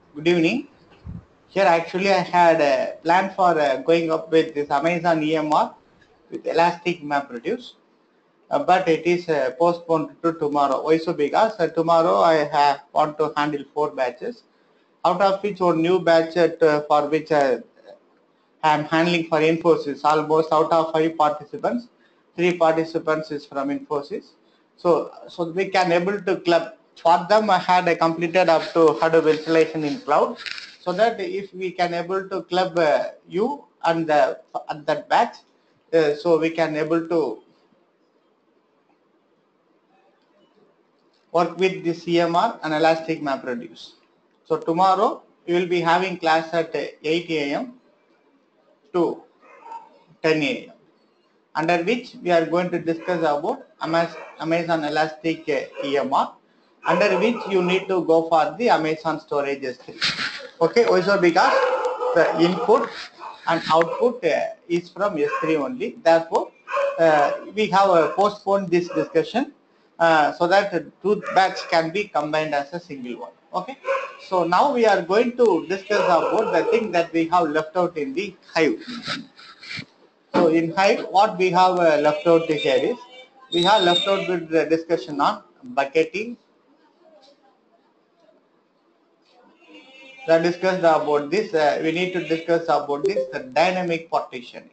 Good evening. Here actually I had a plan for going up with this Amazon EMR with Elastic MapReduce, but it is postponed to tomorrow. Why so? Because tomorrow want to handle 4 batches, out of which one new batch for which I am handling for Infosys. Almost out of 5 participants, 3 participants is from Infosys. So we can able to club. For them, I had completed up to Hadoop installation in cloud, so that if we can able to club you and that batch, so we can able to work with the CMR and Elastic MapReduce. So tomorrow we will be having class at 8 a.m. to 10 a.m. under which we are going to discuss about Amazon Elastic EMR, under which you need to go for the Amazon Storage S3. Okay, also because the input and output is from S3 only. Therefore, we have postponed this discussion so that two batch can be combined as a single one. Okay, so now we are going to discuss about the thing that we have left out in the Hive. So in Hive, what we have left out here is, we have left out with the discussion on bucketing. We have discussed about this. We need to discuss about this, the dynamic partitioning.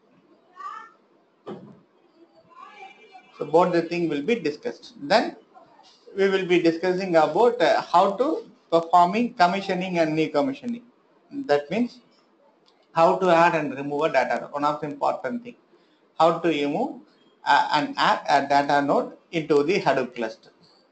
So both the thing will be discussed. Then we will be discussing about how to performing commissioning and decommissioning. That means how to add and remove a data node. One of the important thing, how to remove and add a data node into the Hadoop cluster.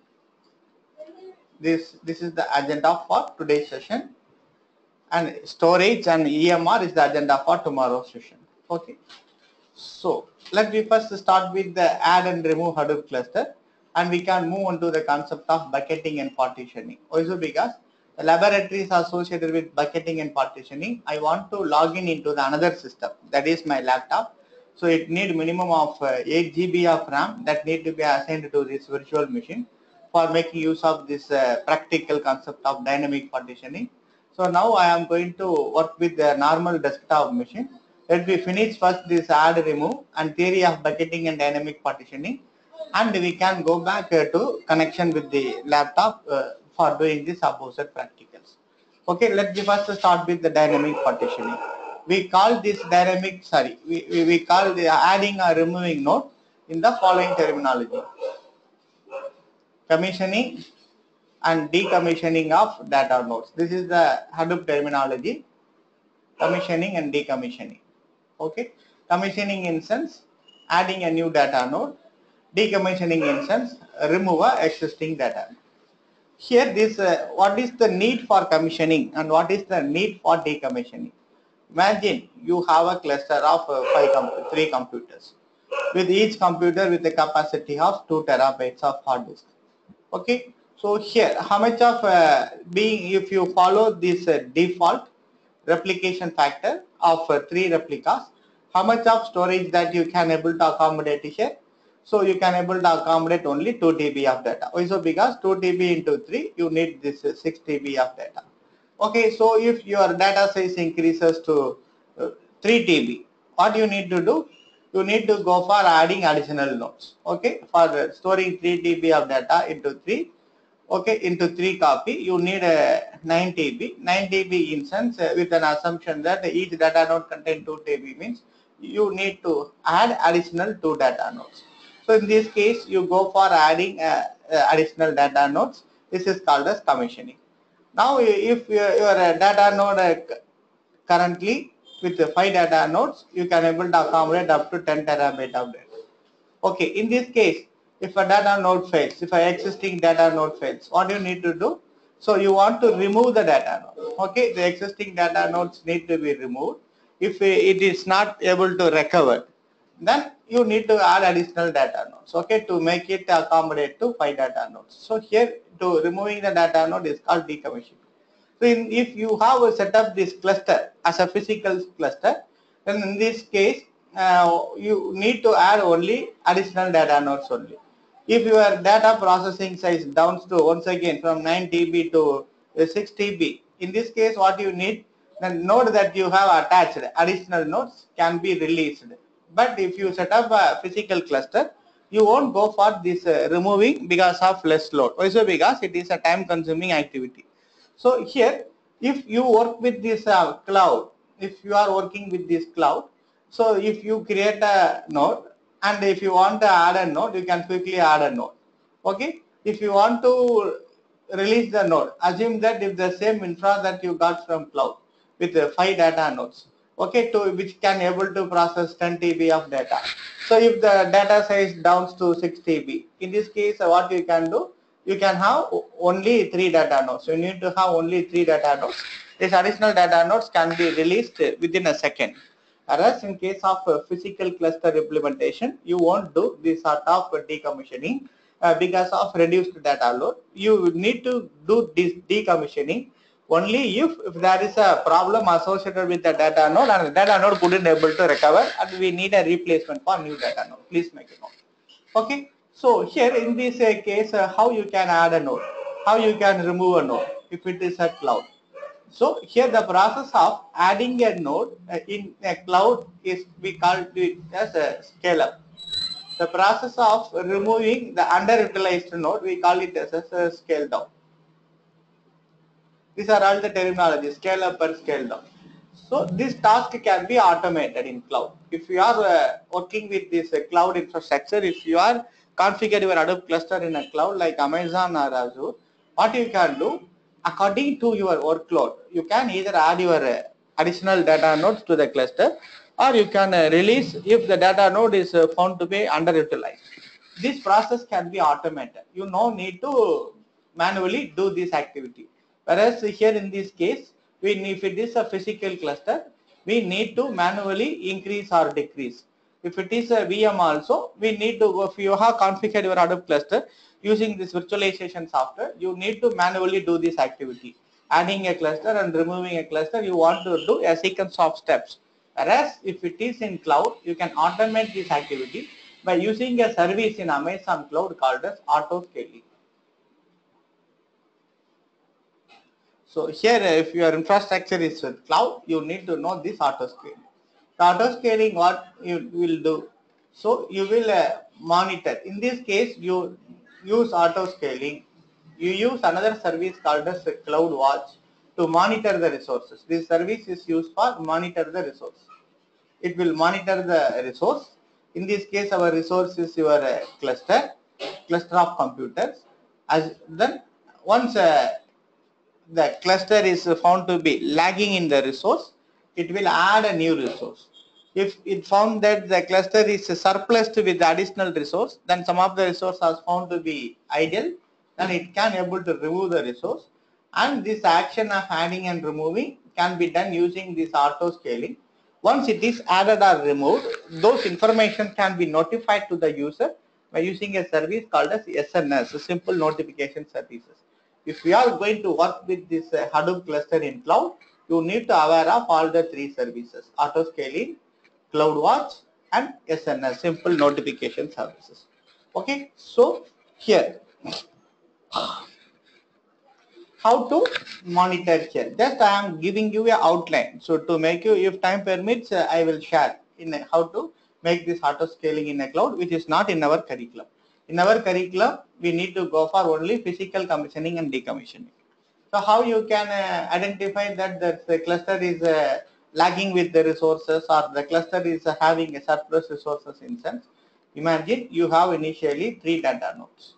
This is the agenda for today's session, and storage and EMR is the agenda for tomorrow's session. Okay, so let me first start with the add and remove Hadoop cluster, and we can move on to the concept of bucketing and partitioning. Also because the laboratories associated with bucketing and partitioning, I want to log in into the another system, that is my laptop. So it need minimum of 8 GB of RAM that need to be assigned to this virtual machine for making use of this practical concept of dynamic partitioning. So now I am going to work with the normal desktop machine. Let me finish first this add, remove and theory of bucketing and dynamic partitioning, and we can go back to connection with the laptop for doing this opposite practicals. Okay, let's first start with the dynamic partitioning. We call this dynamic, we call the adding or removing node in the following terminology: commissioning and decommissioning of data nodes. This is the Hadoop terminology, commissioning and decommissioning. Okay, commissioning in sense adding a new data node, decommissioning in sense remove a existing data node. Here this what is the need for commissioning and what is the need for decommissioning? Imagine you have a cluster of 3 computers, with each computer with a capacity of 2 terabytes of hard disk. Okay, so here how much of being, if you follow this default replication factor of 3 replicas, how much of storage that you can able to accommodate here? So you can able to accommodate only 2 TB of data. Also because 2 TB into 3, you need this 6 TB of data. Okay, so if your data size increases to 3 TB, what you need to do? You need to go for adding additional nodes. Okay, for storing 3 TB of data into 3, okay, into 3 copy, you need a 9 TB. 9 TB instance with an assumption that each data node contain 2 TB means you need to add additional 2 data nodes. So in this case, you go for adding additional data nodes. This is called as commissioning. Now, if your data node currently with 5 data nodes, you can able to accommodate up to 10 terabyte of data. Okay, in this case, if a data node fails, if an existing data node fails, what do you need to do? So you want to remove the data node. Okay, the existing data nodes need to be removed. If it is not able to recover, then you need to add additional data nodes. Okay, to make it accommodate to 5 data nodes. So here, to removing the data node is called decommissioning. So if you have set up this cluster as a physical cluster, then in this case, you need to add only additional data nodes only. If your data processing size downs to once again from 9 TB to 6 TB, In this case, what you need, the node that you have attached, additional nodes can be released. But if you set up a physical cluster, you won't go for this removing because of less load. Why so? Because it is a time consuming activity. So here, if you work with this cloud, if you are working with this cloud, so if you create a node and if you want to add a node, you can quickly add a node. Okay. If you want to release the node, assume that if the same infra that you got from cloud with 5 data nodes, okay, to which can able to process 10 TB of data. So if the data size downs to 6 TB, in this case, what you can do, you can have only 3 data nodes. You need to have only 3 data nodes. These additional data nodes can be released within a second. Whereas in case of physical cluster implementation, you won't do this sort of decommissioning because of reduced data load. You need to do this decommissioning only if there is a problem associated with the data node and the data node couldn't able to recover and we need a replacement for new data node. Please make a note. Okay. So here in this case, how you can add a node, how you can remove a node if it is a cloud. So here the process of adding a node in a cloud is we call it as a scale up. The process of removing the underutilized node, we call it as a scale down. These are all the terminology, scale up or scale down. So this task can be automated in cloud. If you are working with this cloud infrastructure, if you are configured your Hadoop cluster in a cloud like Amazon or Azure, what you can do, according to your workload, you can either add your additional data nodes to the cluster or you can release if the data node is found to be underutilized. This process can be automated. You no need to manually do this activity. Whereas here in this case, if it is a physical cluster, we need to manually increase or decrease. If it is a VM also, we need to, if you have configured your Hadoop cluster using this virtualization software, you need to manually do this activity. Adding a cluster and removing a cluster, you want to do a sequence of steps. Whereas if it is in cloud, you can automate this activity by using a service in Amazon cloud called as auto scaling. So here, if your infrastructure is with cloud, you need to know this auto scaling. The auto scaling, what you will do? So you will monitor. In this case, you use auto scaling. You use another service called as CloudWatch to monitor the resources. This service is used for monitor the resource. It will monitor the resource. In this case, our resource is your cluster of computers. As then once the cluster is found to be lagging in the resource, it will add a new resource. If it found that the cluster is surplus with the additional resource, then some of the resource are found to be idle, then it can able to remove the resource. And this action of adding and removing can be done using this auto scaling. Once it is added or removed, those information can be notified to the user by using a service called as SNS, simple notification services. If we are going to work with this Hadoop cluster in cloud, you need to aware of all the 3 services: auto scaling, CloudWatch, and SNS, simple notification services. Okay, so here, how to monitor here? Just I am giving you a outline. So to make you, if time permits, I will share in how to make this auto scaling in a cloud, which is not in our curriculum. In our curriculum, we need to go for only physical commissioning and decommissioning. So how you can identify that the cluster is lagging with the resources or the cluster is having a surplus resources in sense. Imagine you have initially 3 data nodes.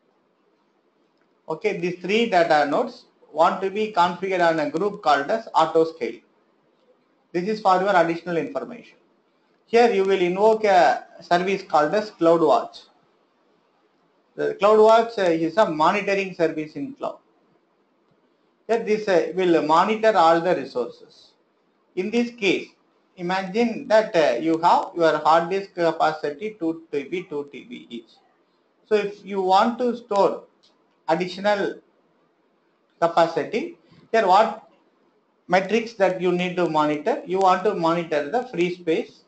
Okay, these 3 data nodes want to be configured on a group called as auto scale. This is for your additional information. Here you will invoke a service called as CloudWatch. The CloudWatch is a monitoring service in cloud. Here this will monitor all the resources. In this case, imagine that you have your hard disk capacity 2 TB, 2 TB each. So if you want to store additional capacity, here what metrics that you need to monitor? You want to monitor the free space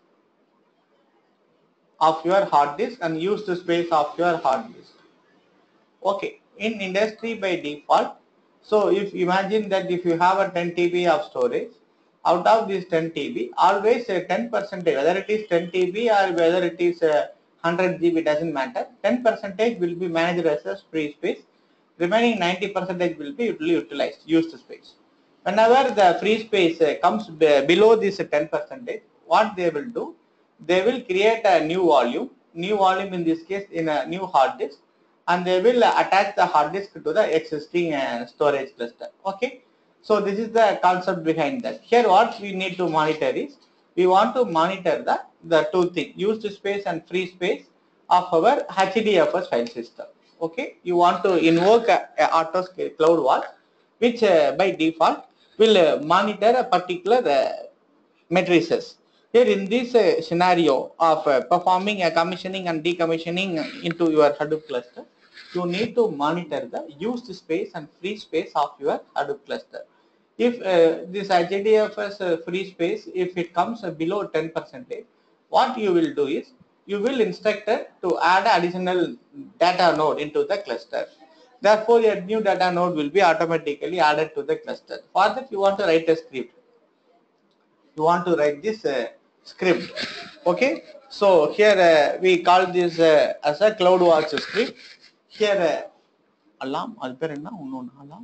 of your hard disk and used space of your hard disk. Okay, in industry by default, So if imagine that if you have a 10 TB of storage, out of this 10 TB, always 10%, whether it is 10 TB or whether it is 100 GB, doesn't matter. 10% will be managed as a free space. Remaining 90% will be utilized, used space. Whenever the free space comes below this 10%, what they will do? They will create a new volume. New volume in this case in a new hard disk, and they will attach the hard disk to the existing storage cluster. Okay, so this is the concept behind that. Here what we need to monitor is, we want to monitor the two things, used space and free space of our HDFS file system. Okay, you want to invoke a Autoscale CloudWatch, which by default will monitor a particular matrices. Here in this scenario of performing a commissioning and decommissioning into your Hadoop cluster, you need to monitor the used space and free space of your Hadoop cluster. If this HDFS free space, if it comes below 10%, what you will do is, you will instruct it to add additional data node into the cluster. Therefore, a new data node will be automatically added to the cluster. For that, you want to write a script. You want to write this script. Okay, so here we call this as a CloudWatch script. Here alarm, அது பேர் என்ன இன்னொன்னு alarm.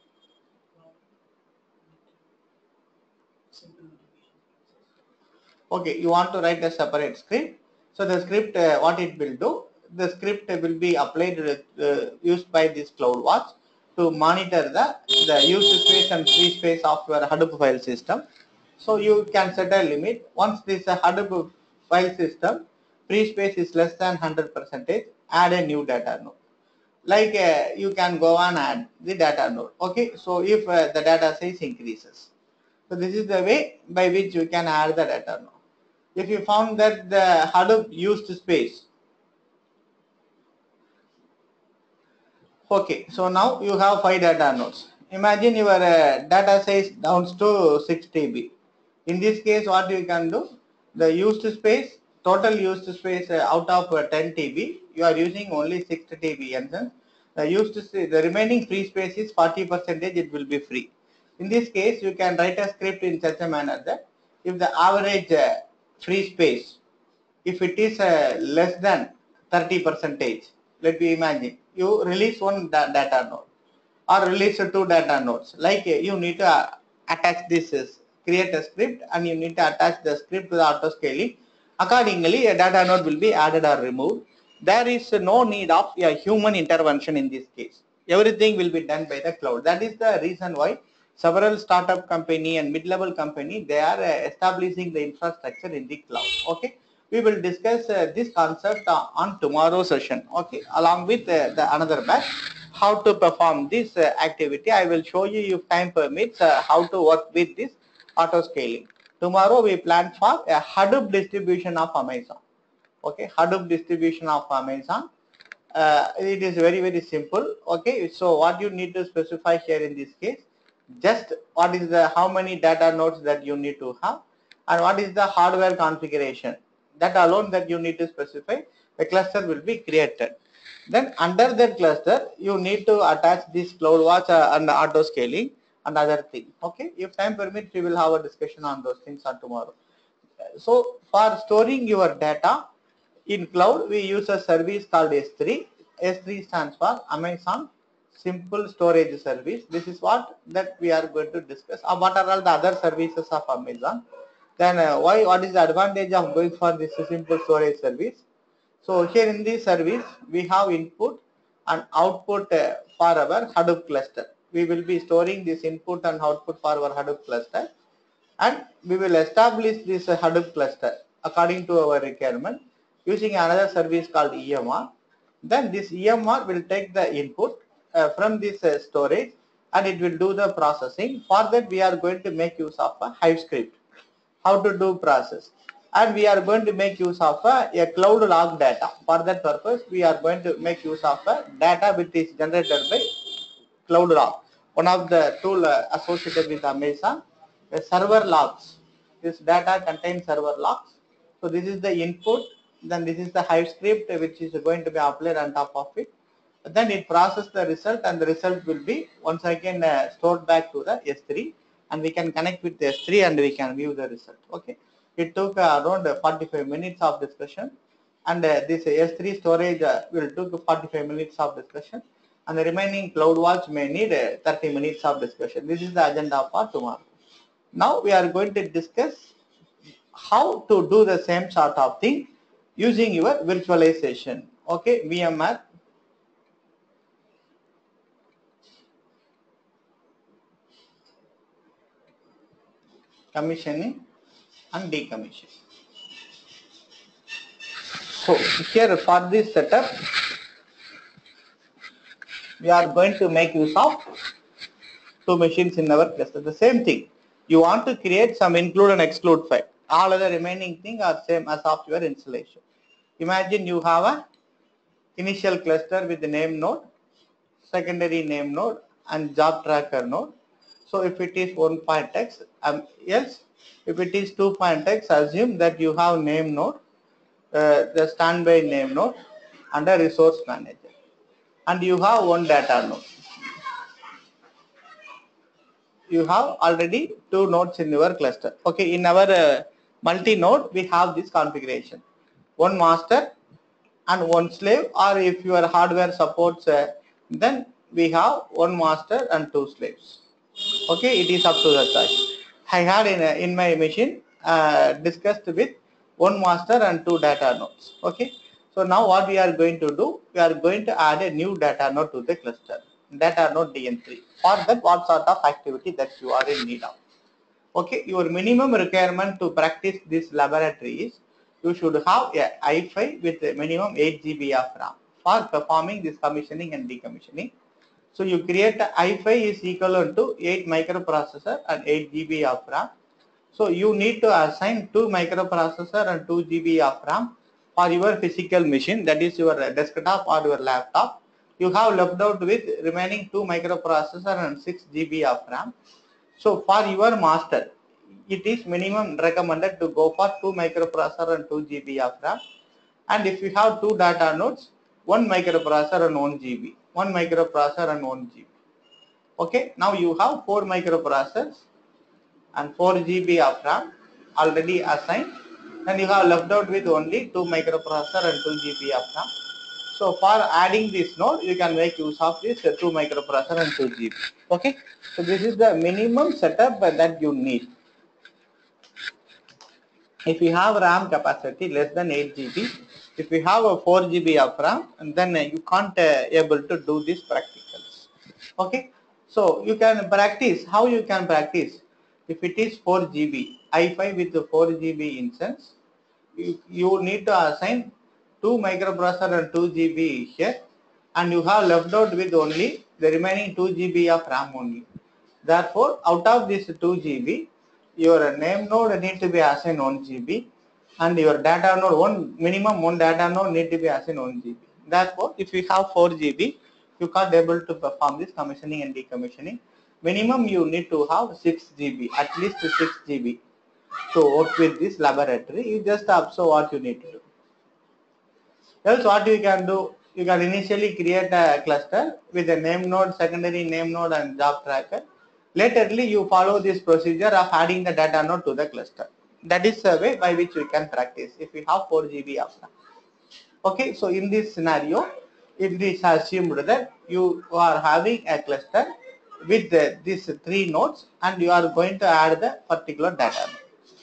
Okay, you want to write a separate script. So the script, what it will do, the script will be applied used by this CloudWatch to monitor the used space and free space of your Hadoop file system. So you can set a limit. Once this Hadoop file system free space is less than 100%, add a new data node. Like you can go and add the data node. Okay, so if the data size increases, so this is the way by which you can add the data node. If you found that the Hadoop used space, okay, so now you have 5 data nodes. Imagine your data size down to 6 TB. In this case, what you can do, the used space, total used space out of 10 TB, you are using only 6 TB, and then the remaining free space is 40%, it will be free. In this case, you can write a script in such a manner that if the average free space, if it is less than 30%, let me imagine, you release one data node or release two data nodes. Like you need to attach this, create a script, and you need to attach the script to the auto scaling. Accordingly, a data node will be added or removed. There is no need of a human intervention in this case. Everything will be done by the cloud. That is the reason why several startup company and mid-level company, they are establishing the infrastructure in the cloud. Okay, we will discuss this concept on tomorrow's session. Okay, along with the another batch, how to perform this activity. I will show you, if time permits, how to work with this auto scaling. Tomorrow we plan for a Hadoop distribution of Amazon. Okay, Hadoop distribution of Amazon. It is very simple. Okay, so what you need to specify here in this case, just what is the how many data nodes that you need to have, and what is the hardware configuration. That alone that you need to specify, the cluster will be created. Then under that cluster, you need to attach this CloudWatch and auto scaling and other things. Okay, if time permits, we will have a discussion on those things on tomorrow. So for storing your data in cloud, we use a service called S3. S3 stands for Amazon Simple Storage Service. This is what that we are going to discuss. What are all the other services of Amazon? Then what is the advantage of going for this simple storage service? So here in this service, we have input and output for our Hadoop cluster. We will be storing this input and output for our Hadoop cluster, and we will establish this Hadoop cluster according to our requirement using another service called EMR. Then this EMR will take the input from this storage, and it will do the processing. For that, we are going to make use of a Hive script. How to do process, and we are going to make use of a cloud log data. For that purpose, we are going to make use of a data which is generated by cloud log, one of the tool associated with Amazon. The server logs, this data contains server logs. So this is the input, then this is the Hive script which is going to be applied on top of it. then it processes the result, and the result will be once again stored back to the S3, and we can connect with the S3 and we can view the result. Okay, it took around 45 minutes of discussion, and this S3 storage will took 45 minutes of discussion, and the remaining CloudWatch may need 30 minutes of discussion. This is the agenda for tomorrow. Now we are going to discuss how to do the same sort of thing using your virtualization. Okay, VMware. Commissioning and decommissioning. So here for this setup, we are going to make use of two machines in our cluster. The same thing. You want to create some include and exclude file. All other remaining things are same as of your installation. Imagine you have a initial cluster with the name node, secondary name node, and job tracker node. So if it is 1.x, else if it is 2.x, assume that you have name node, the standby name node, and a resource manager, and you have one data node. You have already two nodes in your cluster. Okay, in our multi-node, we have this configuration: one master and one slave, or if your hardware supports, then we have one master and two slaves. Okay, it is up to the choice. I had in my machine discussed with one master and two data nodes. Okay, so now what we are going to do, we are going to add a new data node to the cluster, data node DN3. For that, what sort of activity that you are in need of? Okay, your minimum requirement to practice this laboratory is you should have a i5 with a minimum 8 GB of RAM for performing this commissioning and decommissioning. So you create a i5 is equivalent to 8 microprocessor and 8 GB of RAM. So you need to assign 2 microprocessor and 2 GB of RAM for your physical machine, that is your desktop or your laptop. You have left out with remaining 2 microprocessor and 6 GB of RAM. So for your master, it is minimum recommended to go for 2 microprocessor and 2 GB of RAM. And if you have two data nodes, 1 microprocessor and 1 GB, 1 microprocessor and 1 GB. Okay, now you have 4 microprocessors and 4 GB of RAM already assigned, and you have left out with only 2 microprocessor and 2 GB of RAM. So for adding this node, you can make use of this 2 microprocessor and 2 GB. Okay, so this is the minimum setup that you need. If you have RAM capacity less than 8 GB, if you have a 4 GB of RAM, and then you can't able to do these practicals. Okay, so you can practice. How you can practice? If it is 4 GB, i5 with the 4 GB instance, you need to assign 2 microprocessor and 2 GB here, and you have left out with only the remaining 2 GB of RAM only. Therefore, out of this 2 GB, your name node need to be assigned 1 GB, and your data node minimum one data node need to be assigned 1 GB. Therefore, if you have 4 GB, you can't able to perform this commissioning and decommissioning. Minimum you need to have 6 GB, at least 6 GB to work with this laboratory. You just observe what you need to do. Else what you can do, you can initially create a cluster with a name node, secondary name node, and job tracker. Laterly, you follow this procedure of adding the data node to the cluster. That is the way by which we can practice if we have 4 GB of RAM. Okay, so in this scenario, it is assumed that you are having a cluster with these 3 nodes, and you are going to add the particular data node.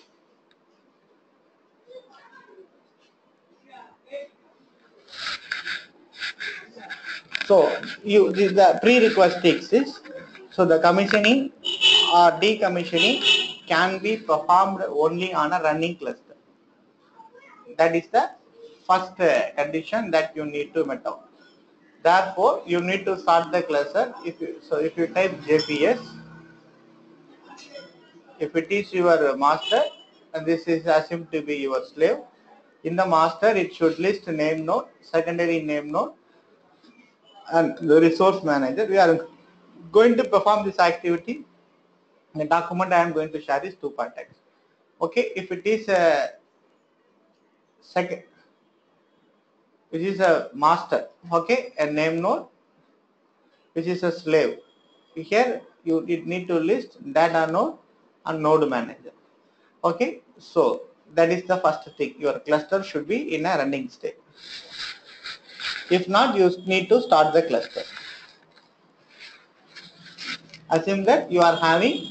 So the prerequisites is, so the commissioning or decommissioning can be performed only on a running cluster. That is the first condition that you need to meet out. Therefore, you need to start the cluster. If you type JPS, if it is your master, and this is assumed to be your slave, in the master it should list name node, secondary name node, and the resource manager. We are going to perform this activity. The document I am going to share is 2.x. Okay, if it is a second, which is a master, okay, a name node, which is a slave. Here you need to list data node and node manager. Okay, so that is the first thing. Your cluster should be in a running state. If not, you need to start the cluster. Assume that you are having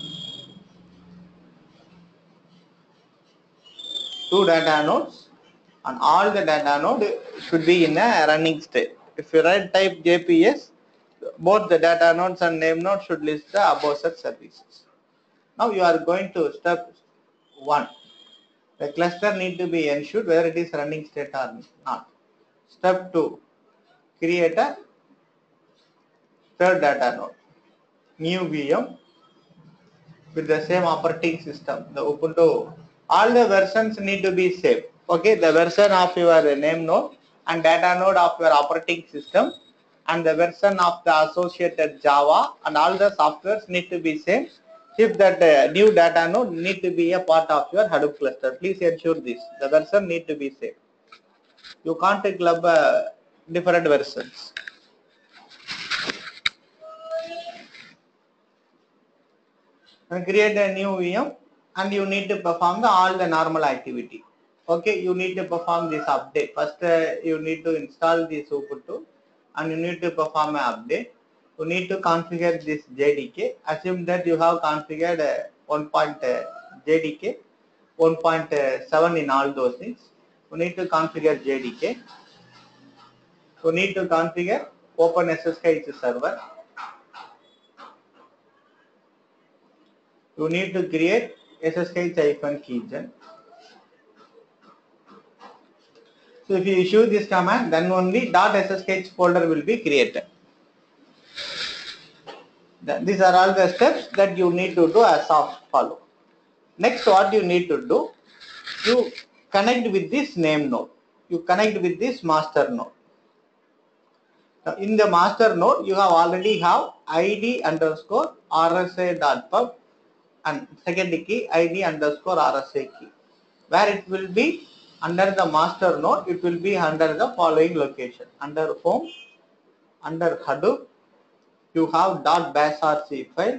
two data nodes and all the data node should be in a running state. If you write type JPS, both the data nodes and name node should list the above such services. Now you are going to step 1. The cluster need to be ensured whether it is running state or not. Step 2. Create a third data node, new VM with the same operating system, the Ubuntu. All the versions need to be same. Okay, the version of your name node and data node of your operating system and the version of the associated Java and all the softwares need to be same. If that new data node need to be a part of your Hadoop cluster, please ensure this. The version need to be same. You can't club different versions. And create a new VM and you need to perform all the normal activity. Okay, you need to perform this update. First, you need to install this Ubuntu and you need to perform an update. You need to configure this JDK. Assume that you have configured 1.JDK, 1.7 in all those things. You need to configure JDK. You need to configure OpenSSH server. You need to create SSH-keygen. So if you issue this command, then only .ssh folder will be created. These are all the steps that you need to do as of follow. Next, what you need to do, you connect with this name node. You connect with this master node. Now, in the master node, you have already have id underscore rsa.pub and second key id underscore rsa key. Where it will be under the master node, it will be under the following location. Under home, under Hadoop, you have .basrc file.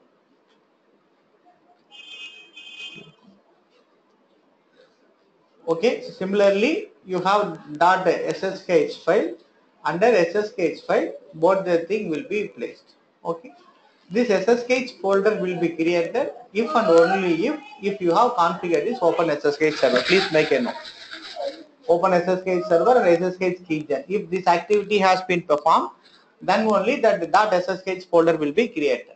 Okay, similarly, you have .ssh file. Under ssh file, both the thing will be placed. Okay, this ssh folder will be created if and only if you have configured this OpenSSH server. Please make a note. OpenSSH server and SSH keygen. If this activity has been performed, then only that .ssh folder will be created.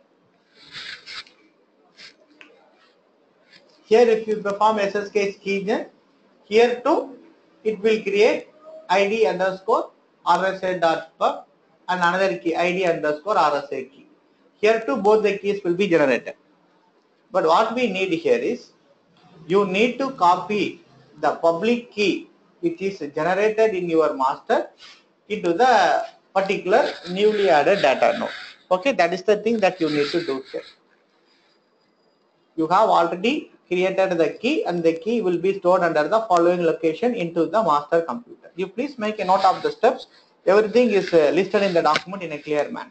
Here, if you perform SSH keygen, here too, it will create id underscore rsa.pub and another key id underscore rsa key. Here too, both the keys will be generated. But what we need here is, you need to copy the public key which is generated in your master into the particular newly added data node. Okay, that is the thing that you need to do here. You have already created the key and the key will be stored under the following location into the master computer. You please make a note of the steps. Everything is listed in the document in a clear manner.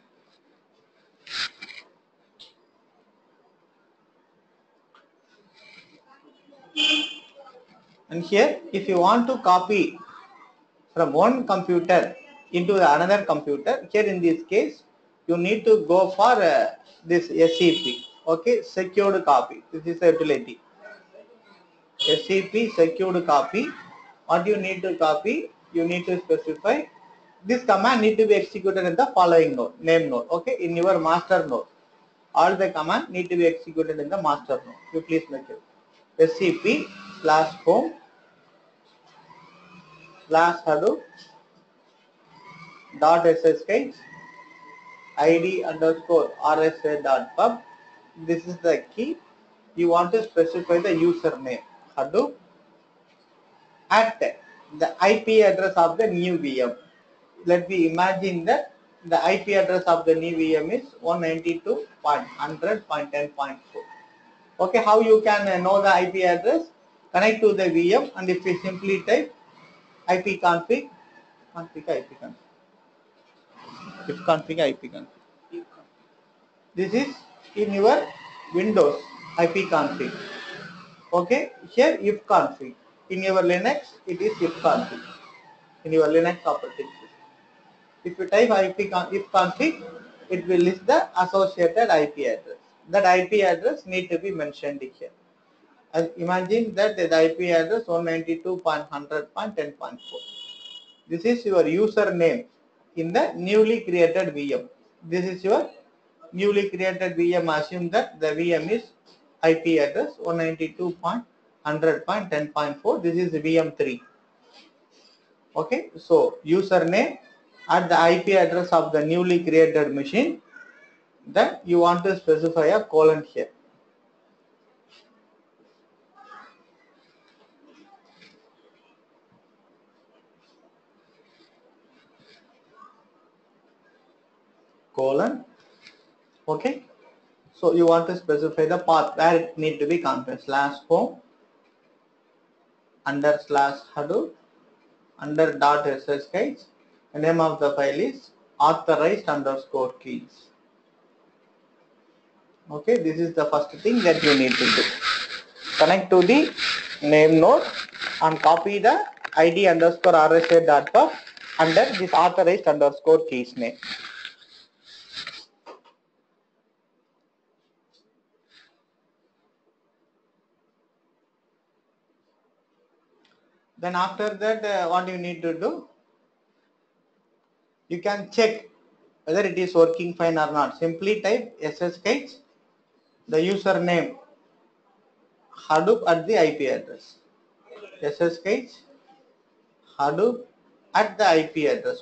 And here, if you want to copy from one computer into another computer, here in this case, you need to go for this SCP. Okay, secured copy. This is the utility. SCP secured copy. What you need to copy, you need to specify. This command need to be executed in the following node, name node. Okay, in your master node. All the command need to be executed in the master node. You please make it. SCP/home /hadoop .ssh id underscore rsa.pub. This is the key. You want to specify the username Hadoop at the IP address of the new VM. Let me imagine that the IP address of the new VM is 192.100.10.4. Okay, how you can know the IP address? Connect to the VM and if you simply type ipconfig, ipconfig. This is in your Windows ipconfig. Okay, here ifconfig. In your Linux, it is ifconfig. In your Linux operating system. If you type ifconfig, it will list the associated IP address. That IP address need to be mentioned here. And imagine that the IP address 192.100.10.4. This is your username in the newly created VM. This is your newly created VM. Assume that the VM is IP address 192.100.10.4. This is VM3. Okay, so username at the IP address of the newly created machine. Then you want to specify a colon here. Colon. Okay. So you want to specify the path where it need to be configured. /home /Hadoop /ssh. The name of the file is authorized_keys. Okay, this is the first thing that you need to do. Connect to the name node and copy the id_rsa.pub under this authorized_keys name. Then after that, what you need to do? You can check whether it is working fine or not. Simply type ssh, the username Hadoop at the IP address. ssh Hadoop at the IP address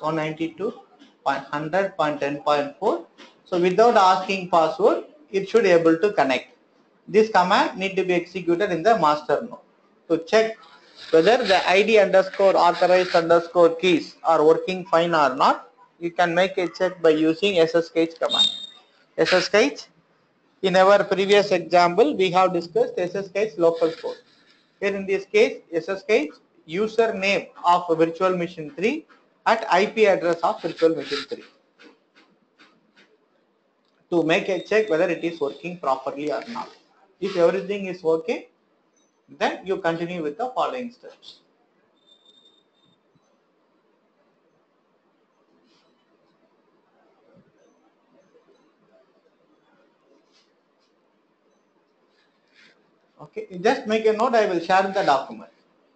192.100.10.4. So without asking password, it should be able to connect. This command need to be executed in the master node to check whether the id_authorized_keys are working fine or not. You can make a check by using ssh command. Ssh, in our previous example, we have discussed ssh local port. Here in this case, ssh username of virtual machine 3 at IP address of virtual machine 3 to make a check whether it is working properly or not. If everything is okay, then you continue with the following steps. Okay, just make a note, I will share the document.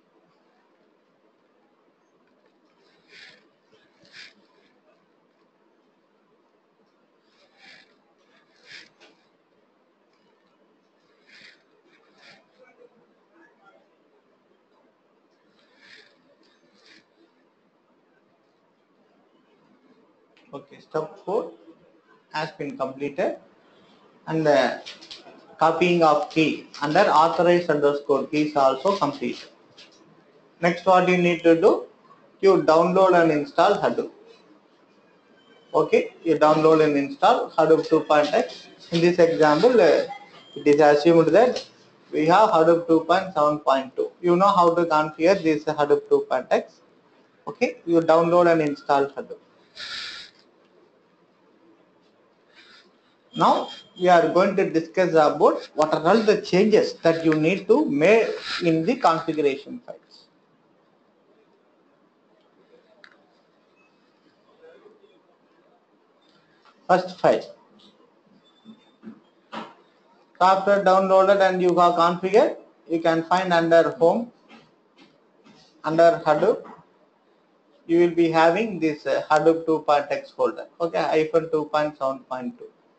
Okay, step 4 has been completed and the copying of key under authorized_keys also completed. Next, what you need to do? You download and install Hadoop. Okay, you download and install Hadoop 2.x. In this example, it is assumed that we have Hadoop 2.7.2. You know how to configure this Hadoop 2.x. Okay, you download and install Hadoop. Now we are going to discuss about what are all the changes that you need to make in the configuration files. First file. So after downloaded and you have configured, you can find under home, under Hadoop, you will be having this Hadoop 2.x folder. Okay, -2.7.2.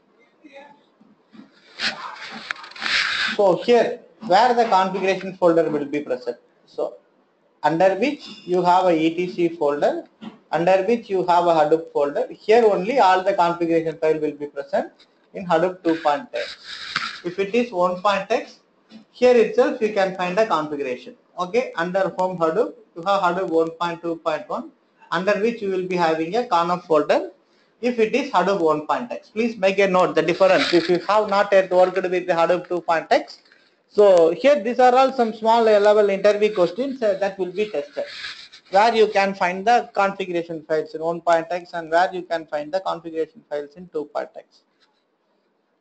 So here, where the configuration folder will be present. So under which you have a etc folder, under which you have a Hadoop folder. Here only all the configuration file will be present in Hadoop 2.x. If it is 1.x, here itself you can find a configuration. Okay, under home Hadoop, you have Hadoop 1.2.1, under which you will be having a conf folder. If it is Hadoop 1.x, please make a note the difference. If you have not yet worked with the Hadoop 2.x, so here these are all some small level interview questions that will be tested. Where you can find the configuration files in 1.x and where you can find the configuration files in 2.x.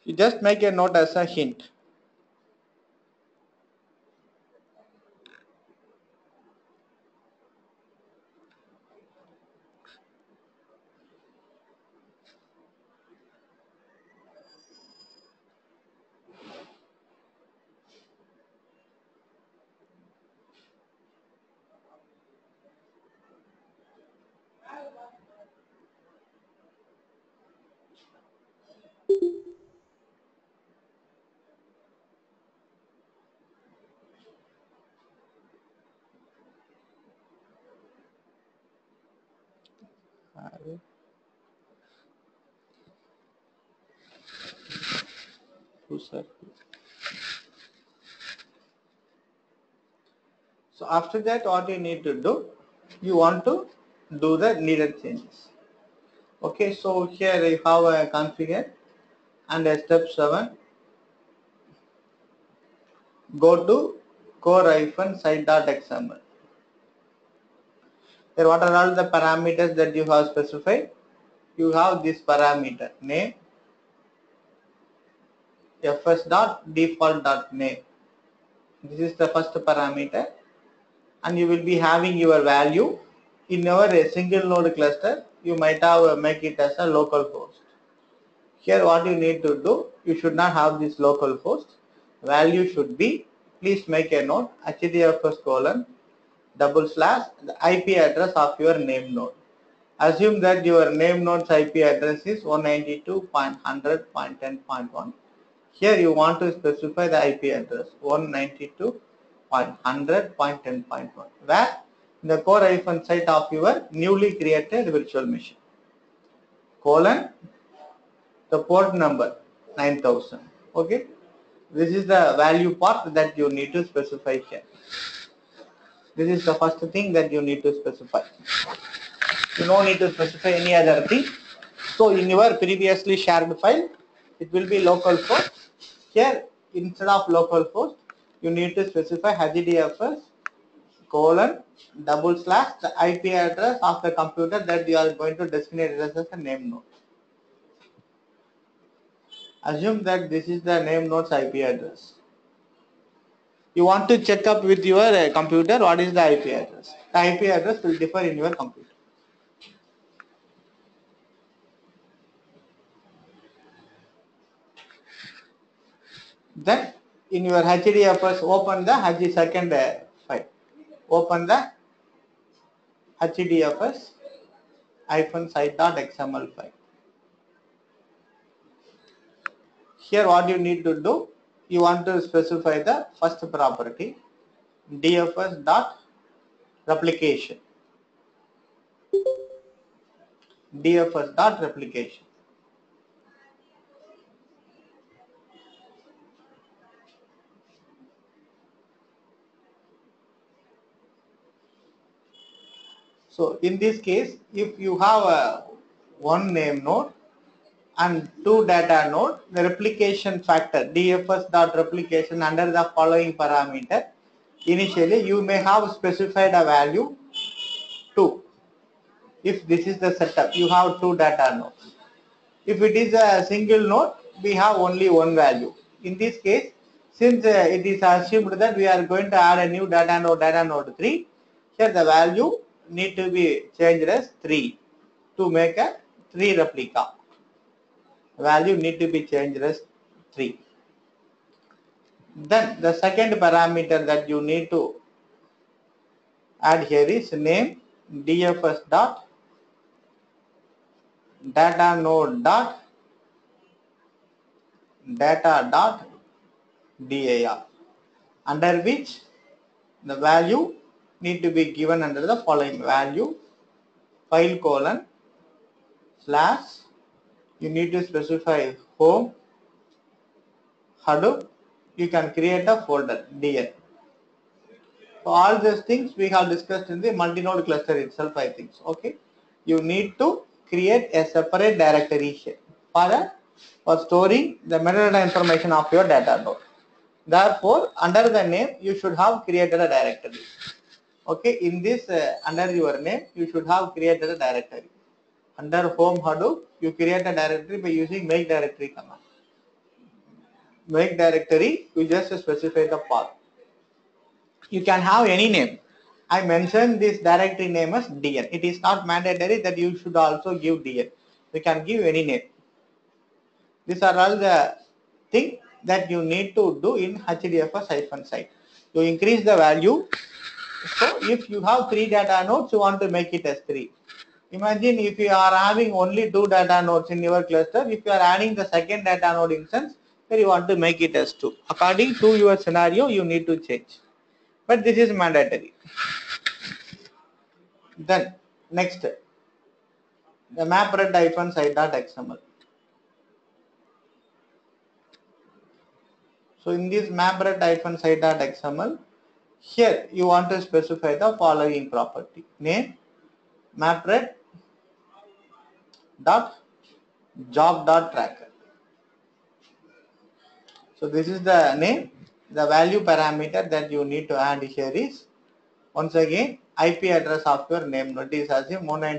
You just make a note as a hint. So after that, what you need to do, you want to do the needed changes. Okay, so here you have a configure and a step 7. Go to core-site.xml. Here what are all the parameters that you have specified? You have this parameter name fs.default.name. This is the first parameter, and you will be having your value in our single node cluster. You might have make it as a local host. Here what you need to do, you should not have this local host. Value should be, please make a note, hDFS : the IP address of your name node. Assume that your name node's IP address is 192.100.10.1. Here you want to specify the IP address 192.100.10.1, where the core-site of your newly created virtual machine, colon, the port number 9000. Okay, this is the value part that you need to specify here. This is the first thing that you need to specify. You don't need to specify any other thing. So in your previously shared file, it will be localhost. Here, instead of localhost, you need to specify hDFS : the IP address of the computer that you are going to designate as a name node. Assume that this is the name node's IP address. You want to check up with your computer what is the IP address. The IP address will differ in your computer. Then in your HDFS, open the second file. Open the HDFS-site.xml file. Here what you need to do, you want to specify the first property, dfs.replication. dfs.replication. So in this case, if you have one name node and two data node, the replication factor dfs.replication under the following parameter. Initially, you may have specified a value 2. If this is the setup, you have two data nodes. If it is a single node, we have only one value. In this case, since it is assumed that we are going to add a new data node 3, here the value need to be changed as 3 to make a 3 replica. Value need to be changed as 3. Then the second parameter that you need to add here is name dfs dot data node dot data dot dar, under which the value need to be given under the following value file : / you need to specify home Hadoop. You can create a folder dn. So all these things we have discussed in the multi-node cluster itself, I think. Okay, you need to create a separate directory here for storing the metadata information of your data node. Therefore, under the name, you should have created a directory. Okay, in this under your name, you should have created a directory. Under home Hadoop, you create a directory by using make directory command. make directory, you just specify the path. You can have any name. I mentioned this directory name as DN. It is not mandatory that you should also give DN. You can give any name. These are all the things that you need to do in HDFS-site. To increase the value, so if you have 3 data nodes, you want to make it as 3. Imagine if you are having only 2 data nodes in your cluster, if you are adding the second data node instance, then you want to make it as 2. According to your scenario, you need to change. But this is mandatory. Then next, the mapred-site.xml. So in this mapred-site.xml, here you want to specify the following property. Name mapred.job.tracker. So this is the name. The value parameter that you need to add here is, once again, IP address of your name node is as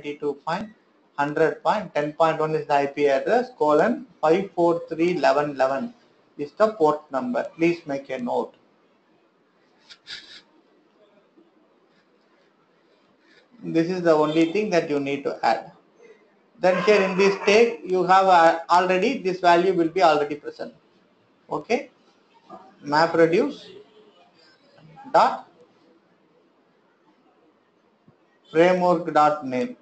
192.100.10.1 is the IP address, colon 543.11.11 is the port number. Please make a note. This is the only thing that you need to add. Then here in this tag, you have already, this value will be already present. Okay. MapReduce dot framework dot name.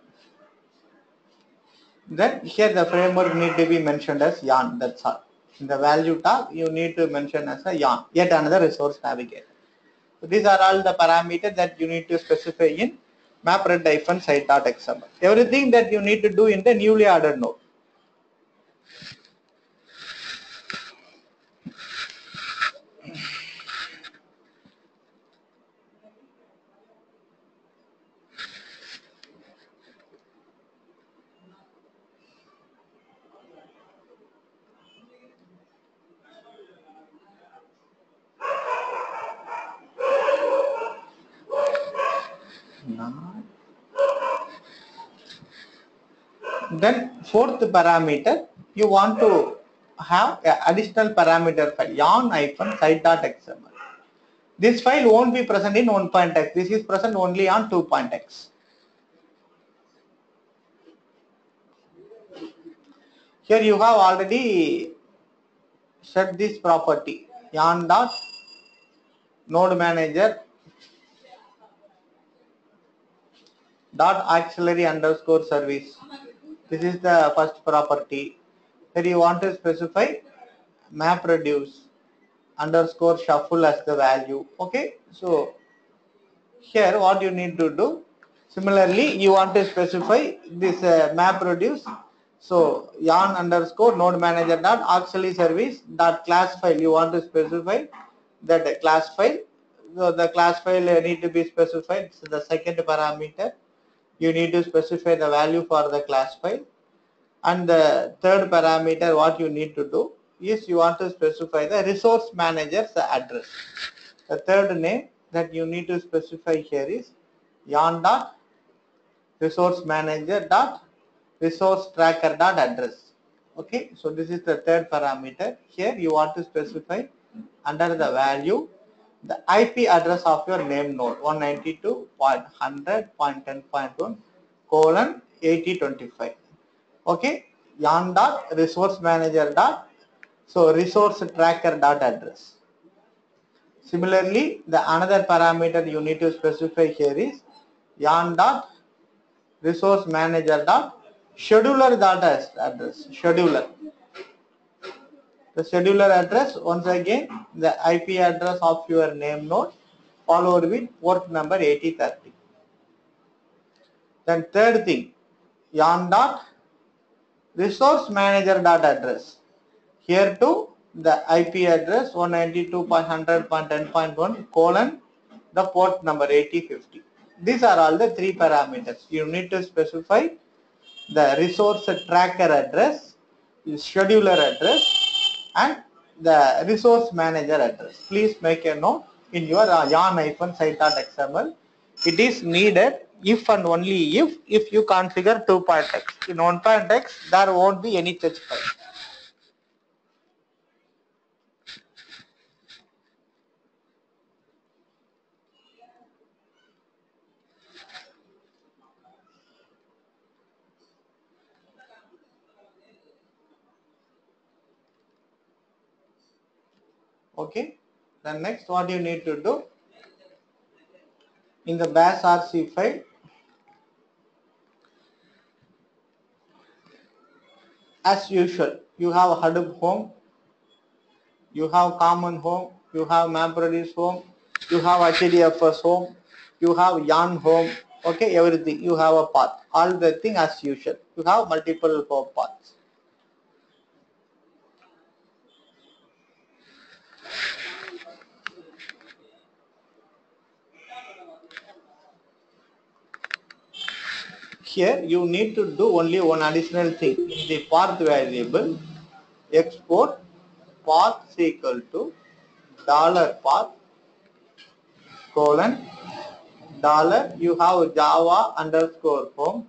Then here the framework need to be mentioned as yarn. That's all. In the value tab, you need to mention as a yarn, yet another resource navigator. So these are all the parameters that you need to specify in mapred-site.xml. Everything that you need to do in the newly added node. Then fourth parameter, you want to have an additional parameter file, yarn-site.xml. This file won't be present in 1.x. This is present only on 2.x. Here you have already set this property, yarn.node manager dot auxiliary underscore service. This is the first property. Here you want to specify MapReduce underscore shuffle as the value. Okay, so here what you need to do, similarly you want to specify this MapReduce. So yarn underscore node manager dot auxiliary service dot class file, you want to specify that class file. So the class file need to be specified. So the second parameter, you need to specify the value for the class file. And the third parameter, what you need to do is you want to specify the resource manager's address. The third name that you need to specify here is yarn.resource-manager.resource-tracker.address. Okay, so this is the third parameter. Here you want to specify under the value the IP address of your name node 192.100.10.1 colon 8025. Okay, yarn dot resource manager dot resource tracker dot address. Similarly, the another parameter you need to specify here is yarn dot resource manager dot scheduler dot address. Scheduler. The scheduler address, once again, the IP address of your name node followed with port number 8030. Then third thing, yarn dot resource manager dot address. Here too, the IP address 192.100.10.1 colon the port number 8050. These are all the three parameters. You need to specify the resource tracker address, the scheduler address, and the resource manager address. Please make a note in your yarn-site.xml. It is needed if and only if you configure 2.x. In 1.x, there won't be any such file. Okay. Then next, what you need to do in the bash RC file, as usual, you have Hadoop home, you have common home, you have MapReduce home, you have HDFS home, you have Yarn home, okay, everything. You have a path, all the thing as usual. You have multiple home paths. Here you need to do only one additional thing. In the path variable, export path is equal to $path colon dollar, you have Java underscore home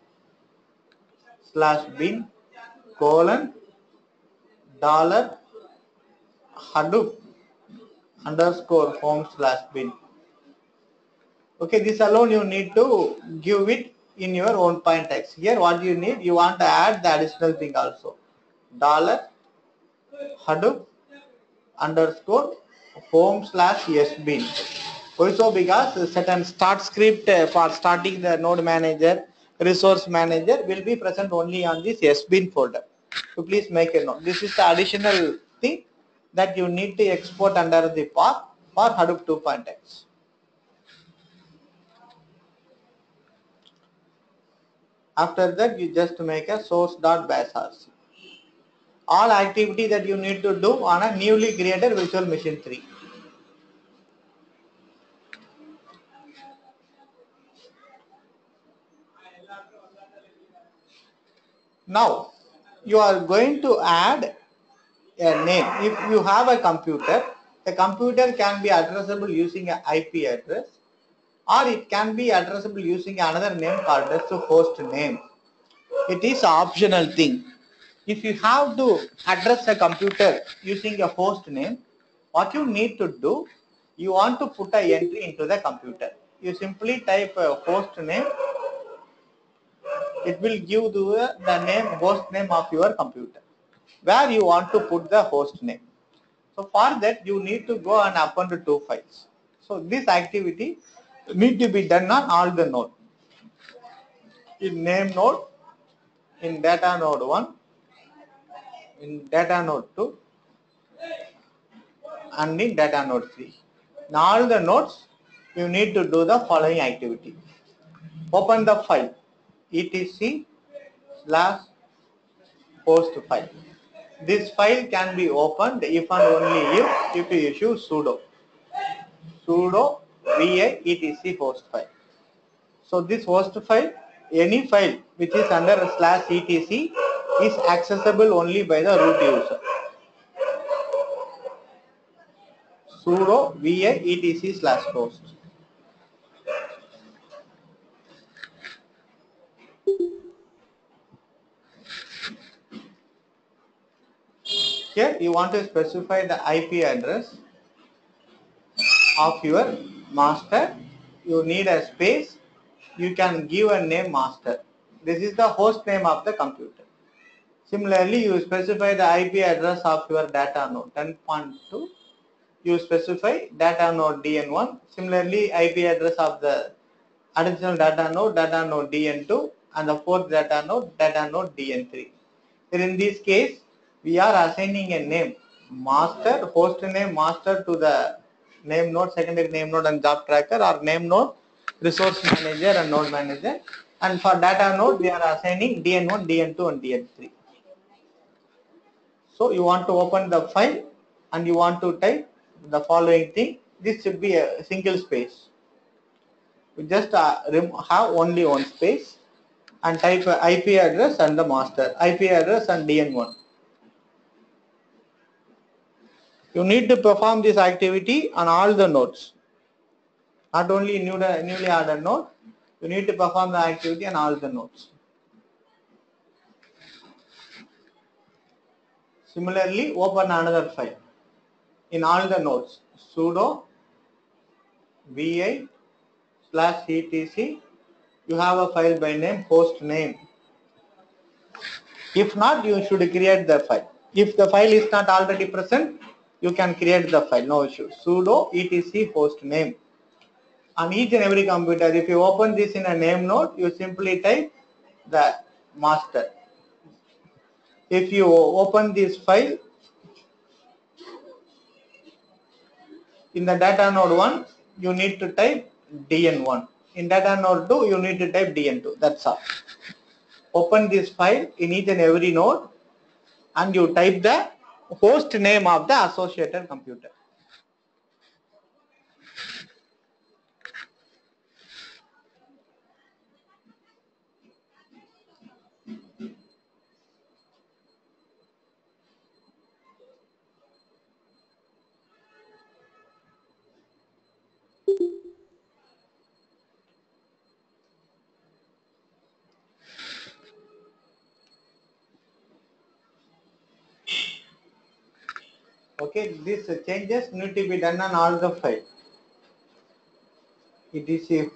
slash bin colon dollar Hadoop underscore home slash bin. Okay, this alone you need to give it in your own point text. Here what you need, you want to add the additional thing also. Dollar Hadoop underscore home slash sbin. Also because certain start script for starting the node manager, resource manager will be present only on this sbin folder. So please make a note. This is the additional thing that you need to export under the path for Hadoop 2.x. After that, you just make a source.bashrc. All activity that you need to do on a newly created virtual machine 3. Now, you are going to add a name. If you have a computer, the computer can be addressable using an IP address, or it can be addressable using another name called as the host name. It is an optional thing. If you have to address a computer using a host name, what you need to do, you want to put an entry into the computer. You simply type a host name. It will give the name, host name of your computer, where you want to put the host name. So for that, you need to go and append 2 files. So this activity need to be done on all the nodes. In name node, in data node 1, in data node 2, and in data node 3. In all the nodes, you need to do the following activity. Open the file etc/host file. This file can be opened if and only if you issue sudo vi etc host file. So this host file, any file which is under /etc is accessible only by the root user. Sudo vi etc/host. Here you want to specify the IP address of your master. You need a space. You can give a name master. This is the host name of the computer. Similarly, you specify the IP address of your data node 10.2. You specify data node DN1. Similarly, IP address of the additional data node DN2, and the fourth data node DN3. Here in this case, we are assigning a name master, host name master to the name node, secondary name node and job tracker, or name node, resource manager and node manager. And for data node, we are assigning DN1, DN2 and DN3. So you want to open the file and you want to type the following thing. This should be a single space. You just have only one space and type IP address and the master, IP address and DN1. You need to perform this activity on all the nodes, not only newly added node. You need to perform the activity on all the nodes. Similarly, open another file in all the nodes. Sudo vi/etc. You have a file by name host name. If not, you should create the file. If the file is not already present, you can create the file, no issue. Sudo etc host name. On each and every computer, if you open this in a name node, you simply type the master. If you open this file in the data node 1, you need to type dn1. In data node 2, you need to type dn2. That's all. Open this file in each and every node and you type the host name of the associated computer. Okay, these changes need to be done on all the files. etc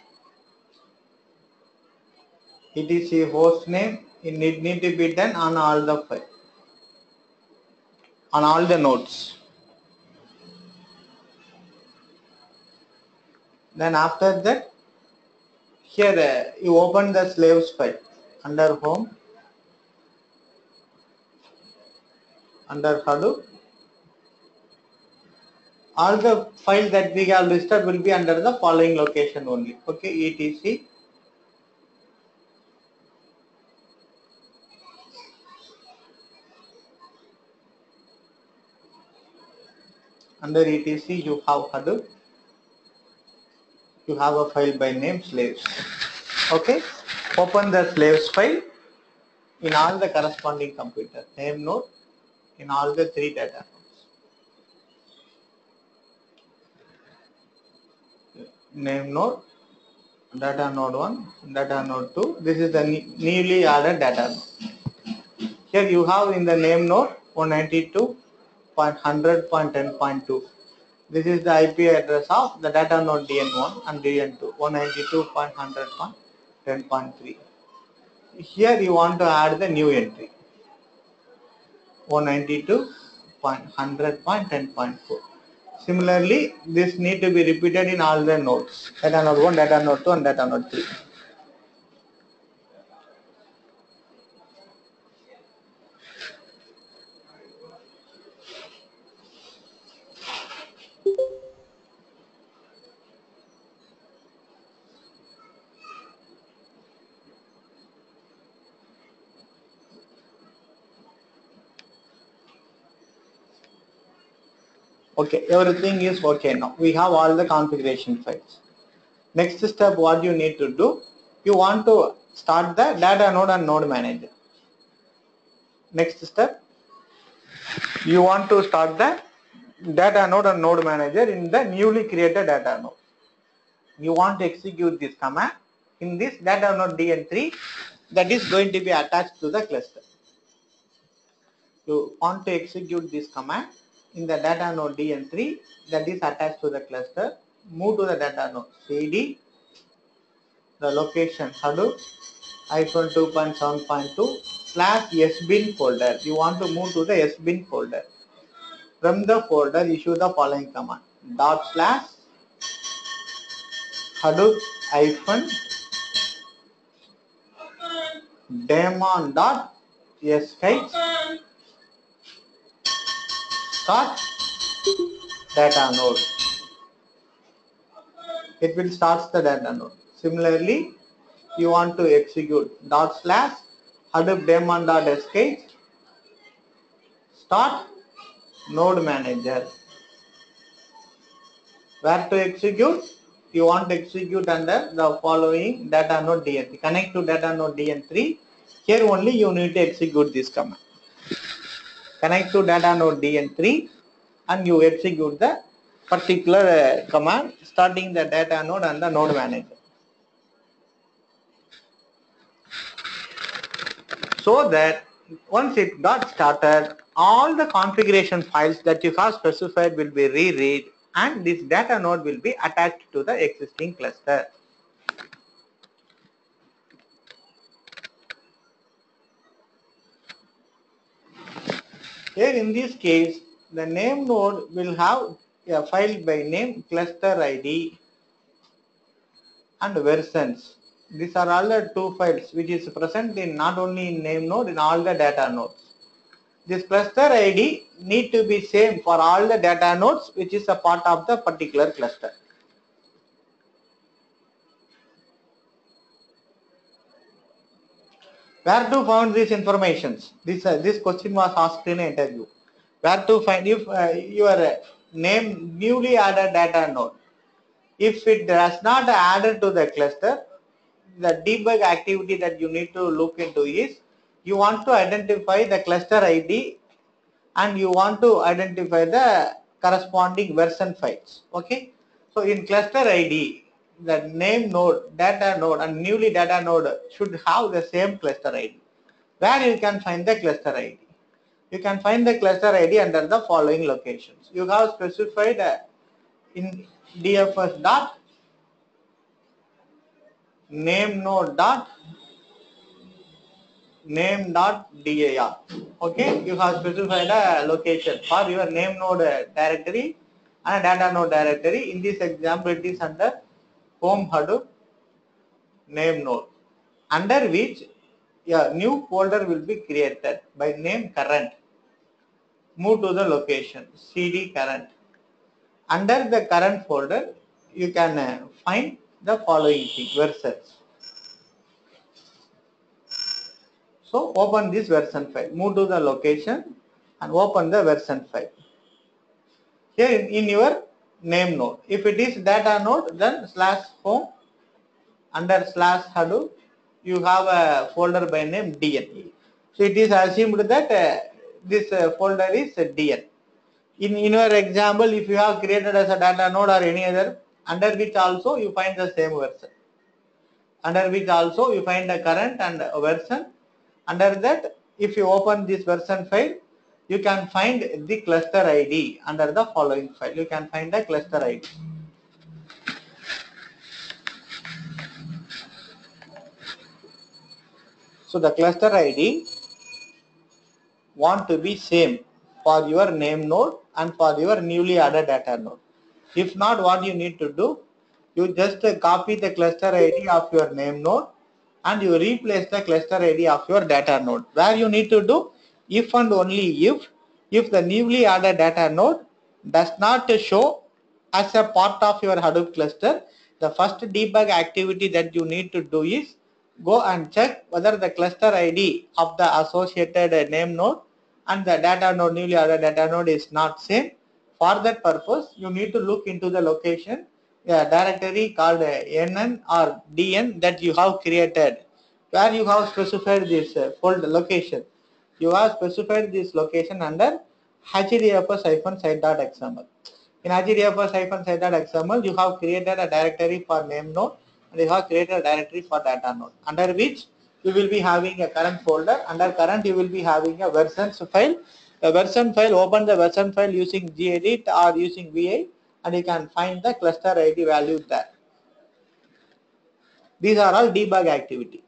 host name, it need to be done on all the files, on all the nodes. Then after that, here you open the slaves file under home, under Hadoop. All the files that we have listed will be under the following location only. Okay, etc under etc you have Hadoop. You have a file by name slaves. Okay, open the slaves file in all the corresponding computer name node in all the 3 data nodes. Name node, data node 1, data node 2. This is the newly added data node. Here you have in the name node 192.100.10.2. This is the IP address of the data node DN1 and DN2 192.100.10.3. Here you want to add the new entry 192.100.10.4. Similarly, this need to be repeated in all the nodes, data node 1, data node 2 and data node 3. Okay, everything is okay now. We have all the configuration files. Next step, what you need to do, you want to start the data node and node manager. Next step, you want to start the data node and node manager in the newly created data node. You want to execute this command in this data node DN3 that is going to be attached to the cluster. You want to execute this command in the data node DN3 that is attached to the cluster. Move to the data node CD, the location Hadoop -2.7.2 / sbin folder. You want to move to the sbin folder. From the folder, issue the following command: /Hadoop daemon.sh start data node. It will start the data node. Similarly, you want to execute /Hadoop daemon.sh start node manager. Where to execute? You want to execute under the following data node DN3. Connect to data node DN3. Here only you need to execute this command. Connect to data node DN3 and you execute the particular command starting the data node and the node manager. So that once it got started, all the configuration files that you have specified will be reread and this data node will be attached to the existing cluster. Here in this case, the name node will have a file by name, cluster ID, and versions. These are all the two files which is present in not only in name node, in all the data nodes. This cluster ID need to be same for all the data nodes which is a part of the particular cluster. Where to find these informations? This question was asked in an interview. Where to find if your name newly added data node, if it does not add to the cluster, the debug activity that you need to look into is you want to identify the cluster ID and you want to identify the corresponding version files. Okay, so in cluster ID, the name node, data node, and newly data node should have the same cluster ID. Where you can find the cluster ID? You can find the cluster ID under the following locations. You have specified in DFS dot name node dot name.dar. Okay, you have specified a location for your name node directory and data node directory. In this example, it is under home Hadoop name node, under which a new folder will be created by name current. Move to the location cd current. Under the current folder, you can find the following thing, versions. So open this version file, move to the location and open the version file. Here in your name node. If it is data node, then slash home under slash Hadoop, you have a folder by name DN. So it is assumed that this folder is DN. In your example, if you have created as a data node or any other, under which also you find the same version. Under which also you find the current and version. Under that, if you open this version file, you can find the cluster ID under the following file. You can find the cluster ID. So the cluster ID want to be same for your name node and for your newly added data node. If not, what you need to do, you just copy the cluster ID of your name node and you replace the cluster ID of your data node. Where you need to do, if and only if the newly added data node does not show as a part of your Hadoop cluster, the first debug activity that you need to do is go and check whether the cluster ID of the associated name node and the data node, newly added data node is not same. For that purpose, you need to look into the location, a directory called NN or DN that you have created, where you have specified this folder location. You have specified this location under hdfs-site.xml. In hdfs-site.xml, you have created a directory for name node and you have created a directory for data node, under which you will be having a current folder. Under current, you will be having a versions file. The version file, open the version file using gedit or using vi, and you can find the cluster ID value there. These are all debug activity.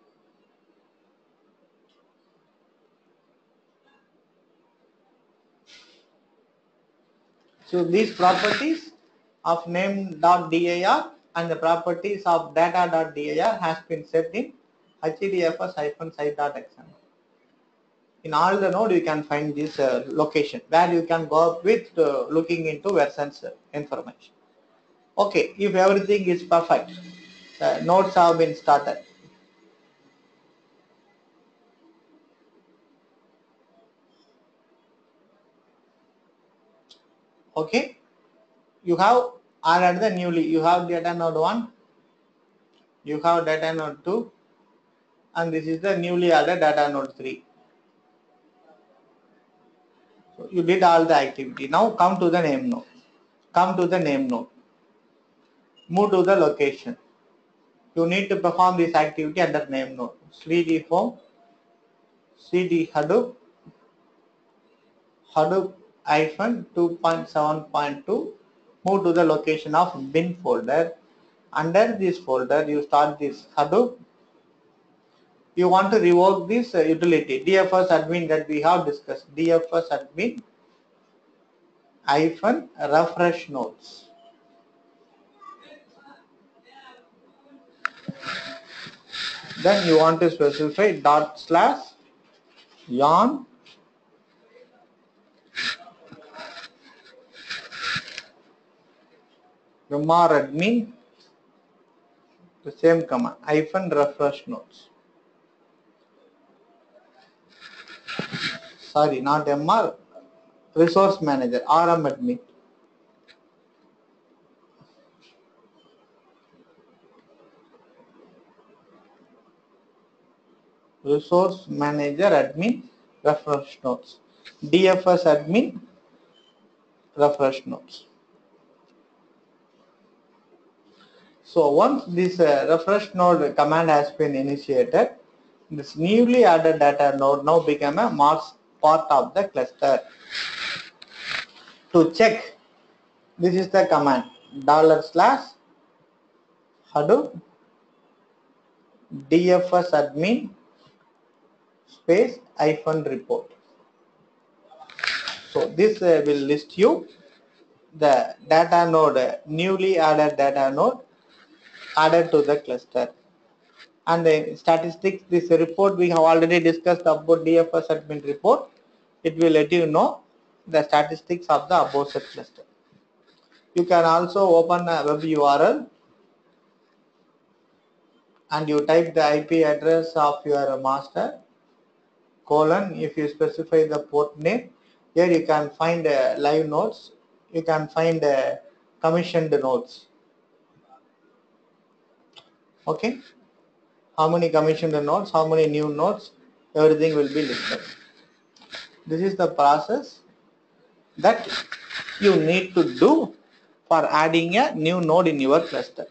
So these properties of name.dar and the properties of data.dar has been set in hdfs-site.xml. In all the node, you can find this location where you can go up with looking into versions information. Okay, if everything is perfect, the nodes have been started. Okay, you have added the newly, you have data node 1, you have data node 2, and this is the newly added data node 3. So you did all the activity. Now come to the name node. Come to the name node. Move to the location. You need to perform this activity under name node. cd home, cd Hadoop, Hadoop hyphen 2.7.2. Move to the location of bin folder. Under this folder, you start this Hadoop. You want to revoke this utility, DFS admin that we have discussed. DFS admin hyphen refresh nodes. Then you want to specify dot slash yarn remar admin, the same command, hyphen refresh nodes. Sorry, not MR, resource manager, RM admin. Resource manager admin refresh nodes. DFS admin refresh nodes. So once this refresh node command has been initiated, this newly added data node now become a part of the cluster. To check, this is the command $/Hadoop DFS admin space hyphen report. So this will list you the data node, newly added data node added to the cluster. And the statistics, this report we have already discussed about DFS admin report. It will let you know the statistics of the above set cluster. You can also open a web URL and you type the IP address of your master colon. If you specify the port name, here you can find live nodes. You can find commissioned nodes. Okay, how many commissioned nodes, how many new nodes, everything will be listed. This is the process that you need to do for adding a new node in your cluster.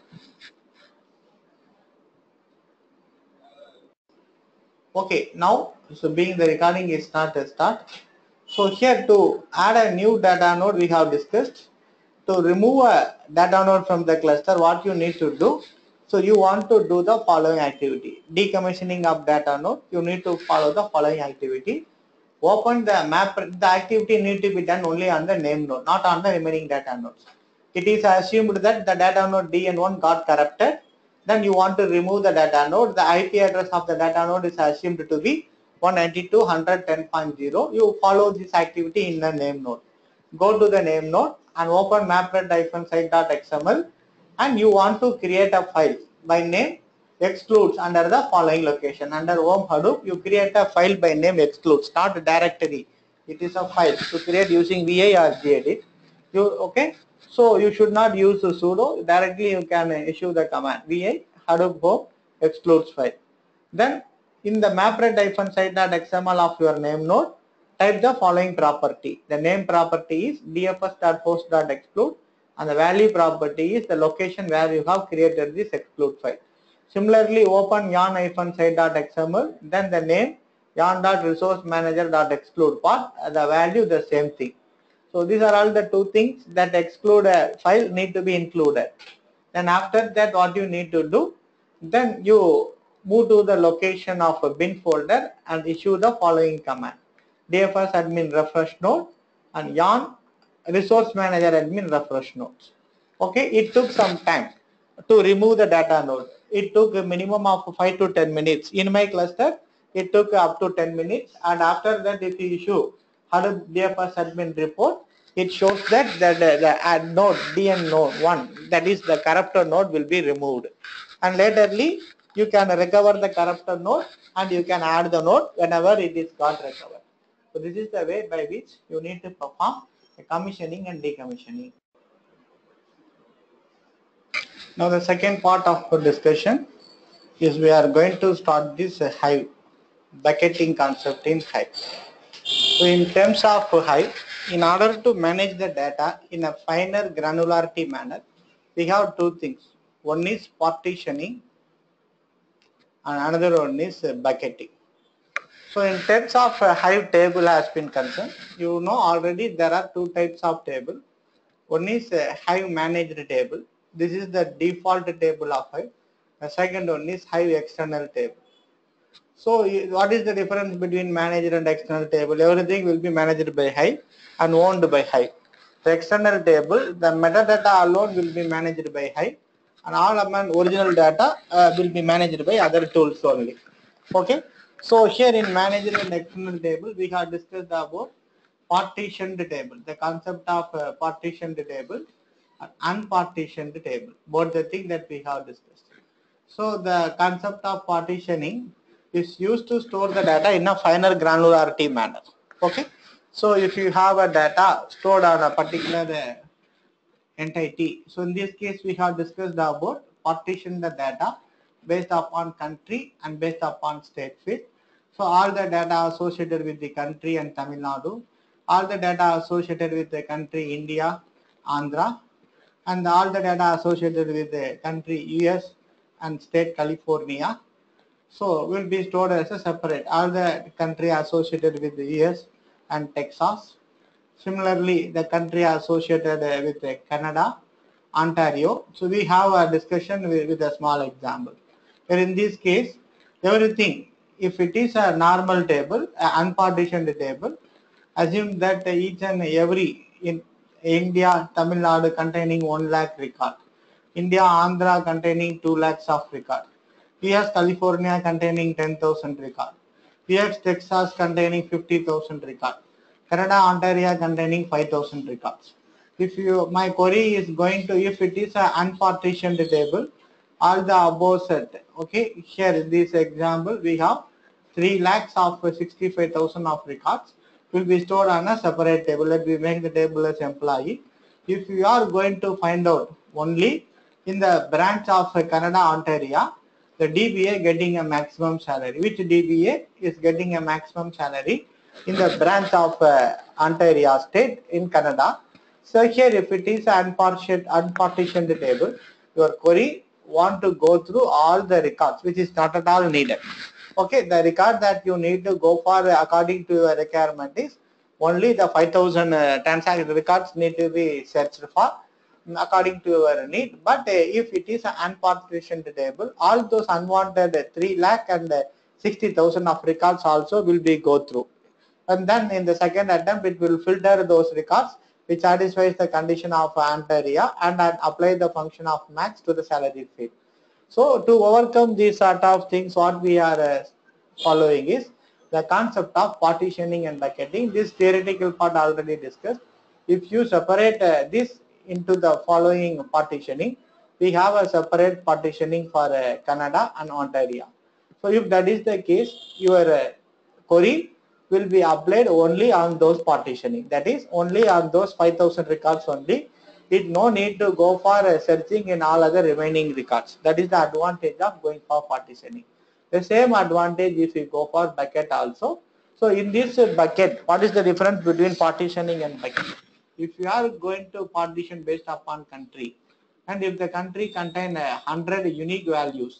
Okay, now, so being the recording is not a start. So here to add a new data node we have discussed. To remove a data node from the cluster, what you need to do? So you want to do the following activity. Decommissioning of data node, you need to follow the following activity. Open the map, the activity need to be done only on the name node, not on the remaining data nodes. It is assumed that the data node DN1 got corrupted. Then you want to remove the data node. The IP address of the data node is assumed to be 192.110.0. You follow this activity in the name node. Go to the name node and open mapred-site.xml, and you want to create a file by name excludes under the following location. Under Home Hadoop, you create a file by name excludes, not a directory. It is a file to create using VI or gedit. Okay? So you should not use sudo. Directly you can issue the command VI Hadoop Home excludes file. Then in the mapred-site.xml of your name node, type the following property. The name property is dfs.host.exclude and the value property is the location where you have created this exclude file. Similarly, open yarn-site.xml, then the name yarn.resource-manager.exclude part, the value the same thing. So these are all the two things that exclude a file need to be included. Then after that, what you need to do, then you move to the location of a bin folder and issue the following command: dfs admin refresh node and yarn resource manager admin refresh nodes. Okay, it took some time to remove the data node. It took a minimum of 5 to 10 minutes. In my cluster, it took up to 10 minutes. And after that, if you issue Hadoop DFS admin report, it shows that the add node, DN node 1, that is the corrupted node will be removed. And laterly, you can recover the corrupted node and you can add the node whenever it is got recovered. So this is the way by which you need to perform the commissioning and decommissioning. Now the second part of our discussion is we are going to start this Hive bucketing concept in Hive. So in terms of Hive, in order to manage the data in a finer granularity manner, we have two things. One is partitioning and another one is bucketing. So in terms of Hive table has been concerned, you know already there are two types of table. One is Hive managed table. This is the default table of Hive. The second one is Hive external table. So what is the difference between managed and external table? Everything will be managed by Hive and owned by Hive. The external table, the metadata alone will be managed by Hive, and all amount original data will be managed by other tools only. Okay. So here in managing an external table, we have discussed about partitioned table, the concept of partitioned table and unpartitioned table, both the thing that we have discussed. So the concept of partitioning is used to store the data in a finer granularity manner. Okay. So if you have a data stored on a particular entity, so in this case we have discussed about partition the data based upon country and based upon state field. So all the data associated with the country and Tamil Nadu, all the data associated with the country India, Andhra, and all the data associated with the country US and state California, so will be stored as a separate. All the country associated with the US and Texas. Similarly, the country associated with Canada, Ontario. So we have a discussion with a small example. Here in this case, everything, if it is a normal table, an unpartitioned table, assume that each and every in India, Tamil Nadu containing 1 lakh record, India, Andhra containing 2 lakhs of record, US, California containing 10,000 record, US, Texas containing 50,000 record, Canada, Ontario containing 5,000 records. If my query is going to, if it is an unpartitioned table, all the above set, okay, here in this example, we have 3 lakhs of 65,000 of records will be stored on a separate table. Let me make the table as employee. If you are going to find out only in the branch of Canada, Ontario, the DBA getting a maximum salary. Which DBA is getting a maximum salary in the branch of Ontario state in Canada. So here, if it is an unpartitioned table, your query want to go through all the records, which is not at all needed. Okay, the record that you need to go for according to your requirement is only the 5,000 transaction records need to be searched for according to your need. But if it is an unpartitioned table, all those unwanted 3 lakh and 60,000 of records also will be go through. And then in the second attempt, it will filter those records which satisfies the condition of Ontario and apply the function of max to the salary field. So to overcome these sort of things, what we are following is the concept of partitioning and bucketing. This theoretical part already discussed. If you separate this into the following partitioning, we have a separate partitioning for Canada and Ontario. So if that is the case, your query will be applied only on those partitioning. That is only on those 5,000 records only. It no need to go for searching in all other remaining records. That is the advantage of going for partitioning. The same advantage if you go for bucket also. So in this bucket, what is the difference between partitioning and bucket? If you are going to partition based upon country, and if the country contain 100 unique values,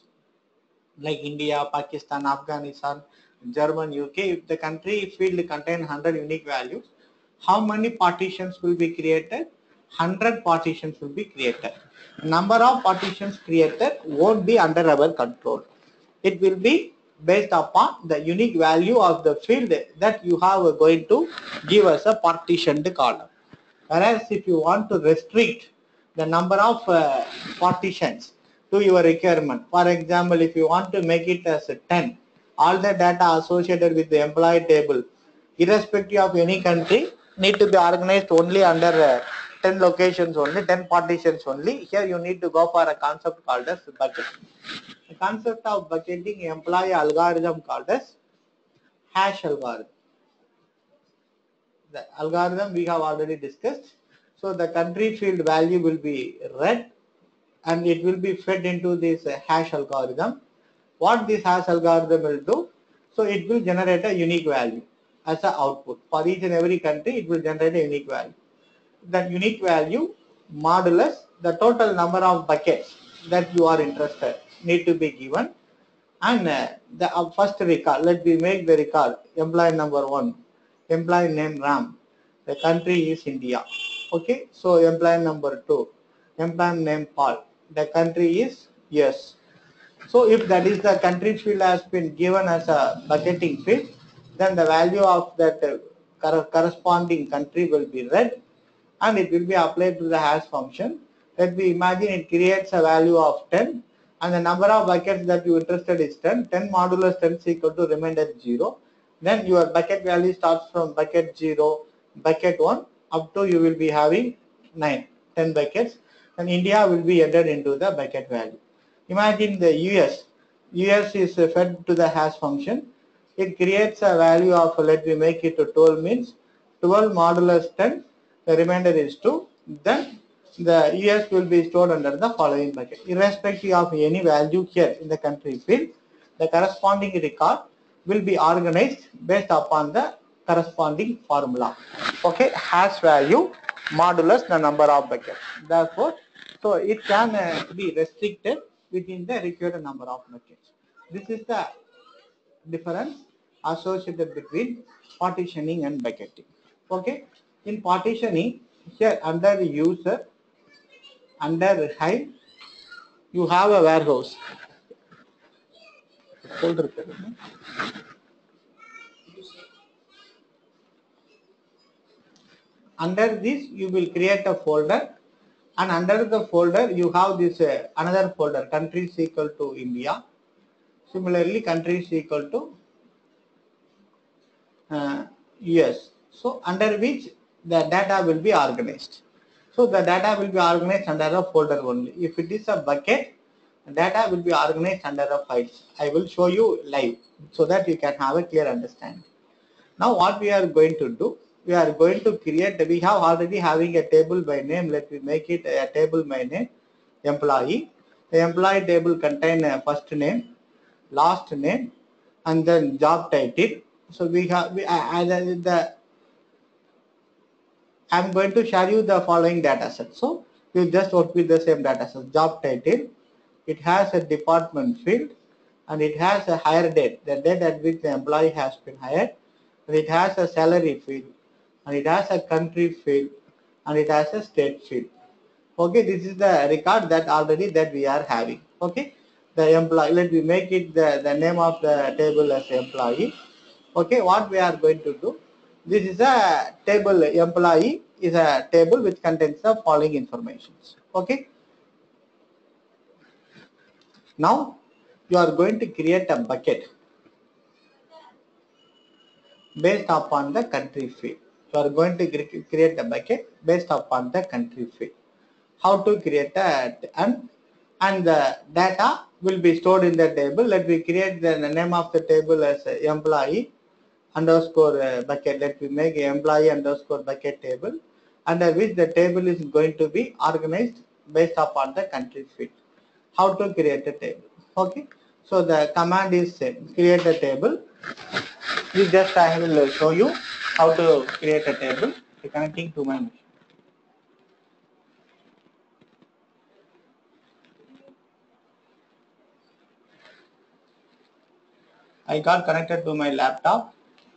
like India, Pakistan, Afghanistan, German, UK, if the country field contain 100 unique values, how many partitions will be created? 100 partitions will be created. Number of partitions created won't be under our control. It will be based upon the unique value of the field that you have going to give us a partitioned column. Whereas if you want to restrict the number of partitions to your requirement, for example, if you want to make it as 10, all the data associated with the employee table, irrespective of any country, need to be organized only under 10 locations only, 10 partitions only. Here you need to go for a concept called as bucket. The concept of bucketing employee algorithm called as hash algorithm. The algorithm we have already discussed. So the country field value will be read and it will be fed into this hash algorithm. What this hash algorithm will do? So it will generate a unique value as an output. For each and every country, it will generate a unique value. That unique value modulus the total number of buckets that you are interested need to be given, and the first record, let me make the record employee number 1, employee name Ram, the country is India. Okay, so employee number 2, employee name Paul, the country is US. So if that is the country field has been given as a bucketing field, then the value of that corresponding country will be read, and it will be applied to the hash function. Let me imagine it creates a value of 10 and the number of buckets that you interested is 10. 10 modulus 10 is equal to remainder 0. Then your bucket value starts from bucket 0, bucket 1 up to you will be having 10 buckets, and India will be entered into the bucket value. Imagine the US is fed to the hash function. It creates a value of, let me make it to 12, means 12 modulus 10, the remainder is 2. Then the US will be stored under the following bucket. Irrespective of any value here in the country field, the corresponding record will be organized based upon the corresponding formula. Okay, hash value modulus the number of buckets. Therefore, so it can be restricted within the required number of buckets. This is the difference associated between partitioning and bucketing. Okay, in partitioning, here under the user, under Hive, you have a warehouse. Under this, you will create a folder, and under the folder, you have this another folder, countries equal to India. Similarly, countries equal to US. So, under which the data will be organized. So, the data will be organized under a folder only. If it is a bucket, data will be organized under a files. I will show you live so that you can have a clear understanding. Now, what we are going to do, we are going to create, we have already having a table by name. Let me make it a table by name, employee. The employee table contain a first name, last name, and then job title. So we have, I'm going to share you the following data set. So you just work with the same data set. Job title, it has a department field, and it has a hire date, the date at which the employee has been hired, and it has a salary field, and it has a country field, and it has a state field. Okay, this is the record that already that we are having. Okay, the employee, let me make it the name of the table as employee. Okay, what we are going to do, this is a table, employee is a table which contains the following informations. Okay, now you are going to create a bucket based upon the country field. You are going to create a bucket based upon the country field. How to create that, and the data will be stored in the table. Let me create the name of the table as employee underscore bucket. Let me make employee underscore bucket table, under which the table is going to be organized based upon the country field. How to create a table? Okay, so the command is create a table. You just, I will show you how to create a table by connecting to my machine. I got connected to my laptop.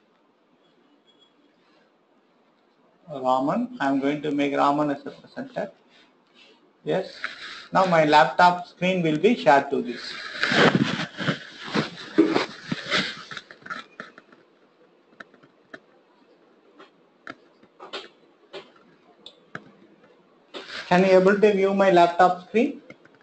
Raman, I am going to make Raman as a presenter. Yes. Now my laptop screen will be shared to this. Can you able to view my laptop screen?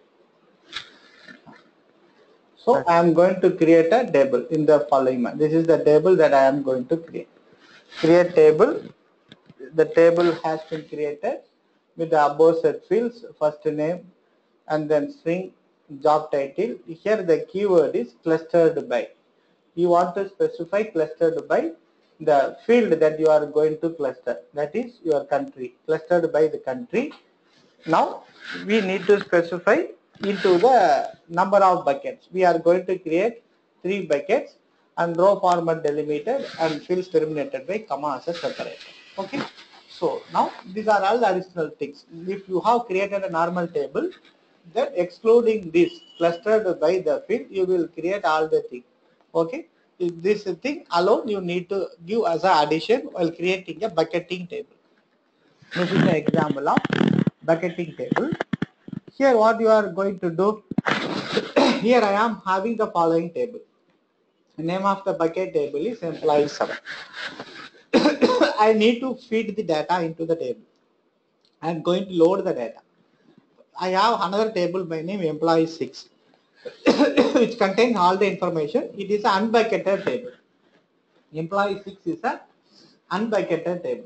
So I am going to create a table in the following manner. This is the table that I am going to create. Create table. The table has been created with the above set fields, first name, and then string, job title. Here the keyword is clustered by. You want to specify clustered by the field that you are going to cluster, that is your country, clustered by the country. Now we need to specify into the number of buckets. We are going to create 3 buckets, and row format delimited and fields terminated by comma as a separator. Okay, so now these are all the additional things. If you have created a normal table, then excluding this clustered by the field, you will create all the things. Okay, this thing alone you need to give as an addition while creating a bucketing table. This is the example of bucketing table. Here what you are going to do, here I am having the following table. The name of the bucket table is employee 7. I need to feed the data into the table. I am going to load the data. I have another table by name employee 6 which contains all the information. It is an unbucketed table. Employee 6 is an unbucketed table.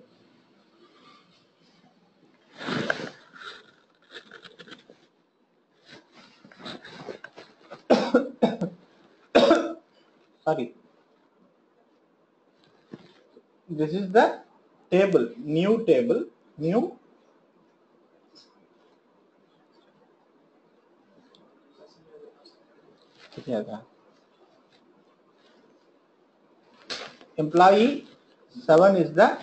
Sorry. This is the table, new table, new employee 7 is the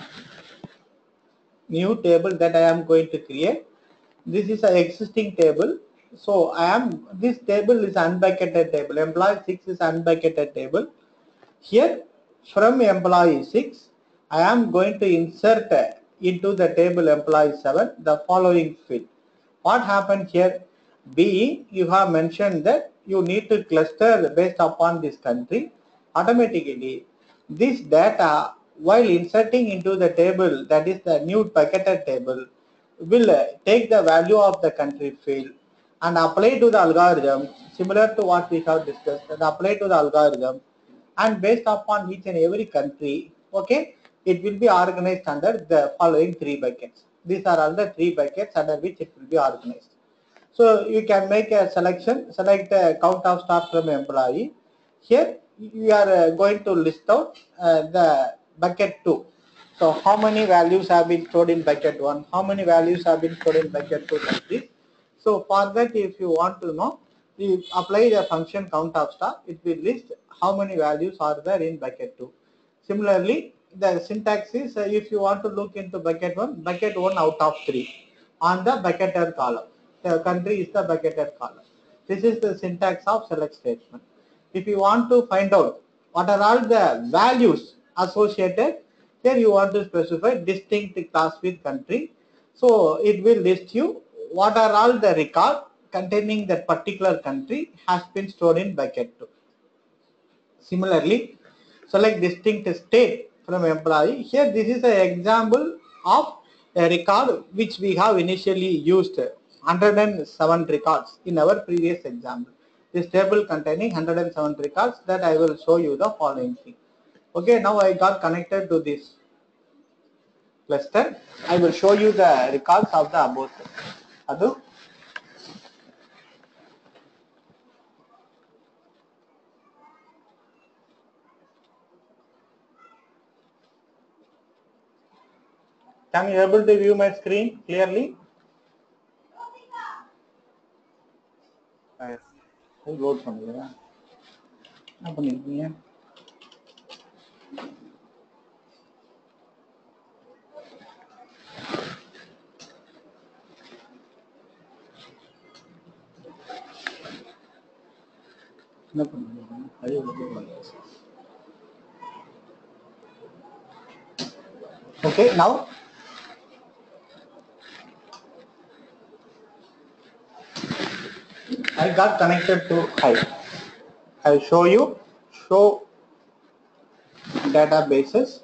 new table that I am going to create. This is an existing table. So this table is unbucketed table. Employee 6 is unbucketed table. Here from employee 6, I am going to insert into the table employee 7 the following field. What happened here? Being you have mentioned that you need to cluster based upon this country. Automatically, this data while inserting into the table, that is the new bucketed table, will take the value of the country field and apply to the algorithm similar to what we have discussed, and apply to the algorithm, and based upon each and every country, okay, it will be organized under the following 3 buckets. These are all the 3 buckets under which it will be organized. So you can make a selection, select a count of staff from employee. Here you are going to list out the bucket 2. So how many values have been stored in bucket 1? How many values have been stored in bucket 2 countries? So for that, if you want to know, you apply the function count of staff, it will list how many values are there in bucket 2. Similarly, the syntax is if you want to look into bucket 1 out of 3 on the bucketed column. The country is the bucketed column. This is the syntax of select statement. If you want to find out what are all the values associated, here you want to specify distinct class with country. So it will list you what are all the record containing that particular country has been stored in bucket 2. Similarly, select distinct state from employee. Here this is an example of a record which we have initially used 107 records in our previous example. This table containing 107 records that I will show you the following thing. Okay, now I got connected to this cluster. I will show you the records of the above. Adu. Can you able to view my screen clearly? Load பண்ணுங்க. என்ன பண்ணிருக்கீங்க? Okay, now I got connected to Hive. I show you show databases.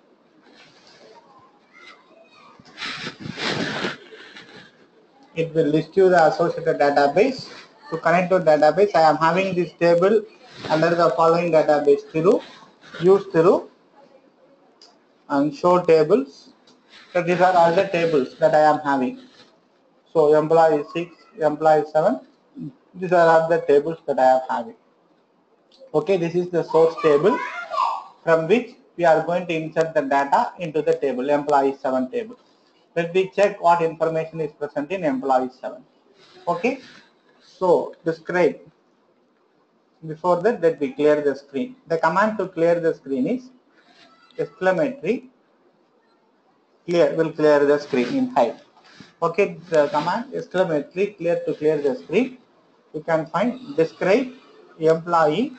It will list you the associated database. To connect to database, I am having this table under the following database through use through and show tables. So these are all the tables that I am having. So employee 6, employee 7. These are all the tables that I am having. Okay, this is the source table from which we are going to insert the data into the table, employee 7 table. Let me check what information is present in employee 7. Okay, so describe. Before that, let me clear the screen. The command to clear the screen is exclamatory clear will clear the screen in Hive. Okay, the command exclamatory clear to clear the screen. You can find describe employee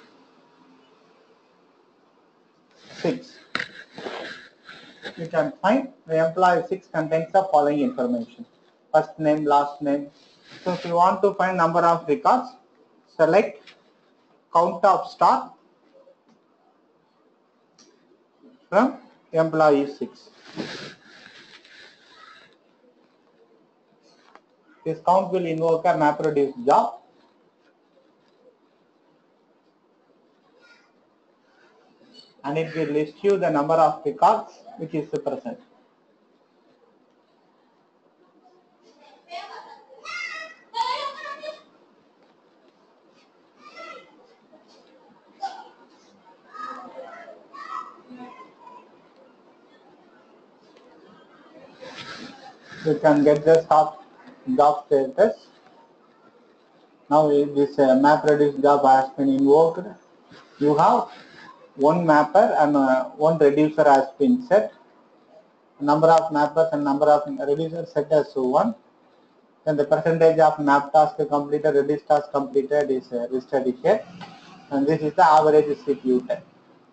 6. You can find the employee 6 contains the following information: first name, last name. So if you want to find number of records, select count of staff from employee 6. This count will invoke a MapReduce job. And it will list you the number of records which is present. You can get the job status. Now this MapReduce job has been invoked. You have one mapper and one reducer has been set. Number of mappers and number of reducers set as 1. Then the percentage of map task completed, reduce task completed is listed here. And this is the average CPU time.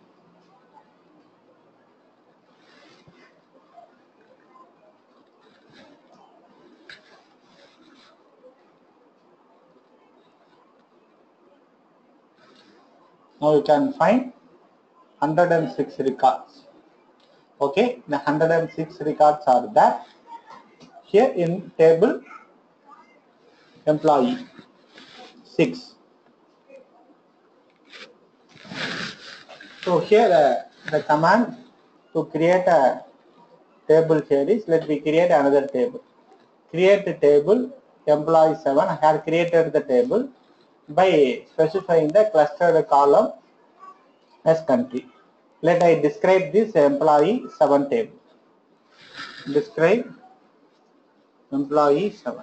Now you can find 106 records. Okay, the 106 records are there. Here in table employee 6. So here the command to create a table here is, let me create another table. Create a table employee 7. I have created the table by specifying the clustered column as country. Let I describe this employee 7 table. Describe employee 7.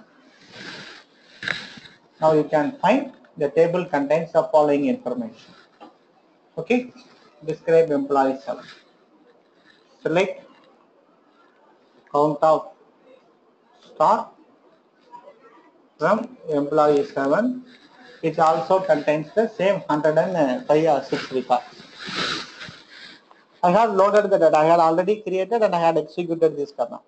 Now you can find the table contains the following information. Okay, describe employee 7. Select count of star from employee 7. It also contains the same 105 or 6 records. I have loaded the data. I had already created and I had executed this command.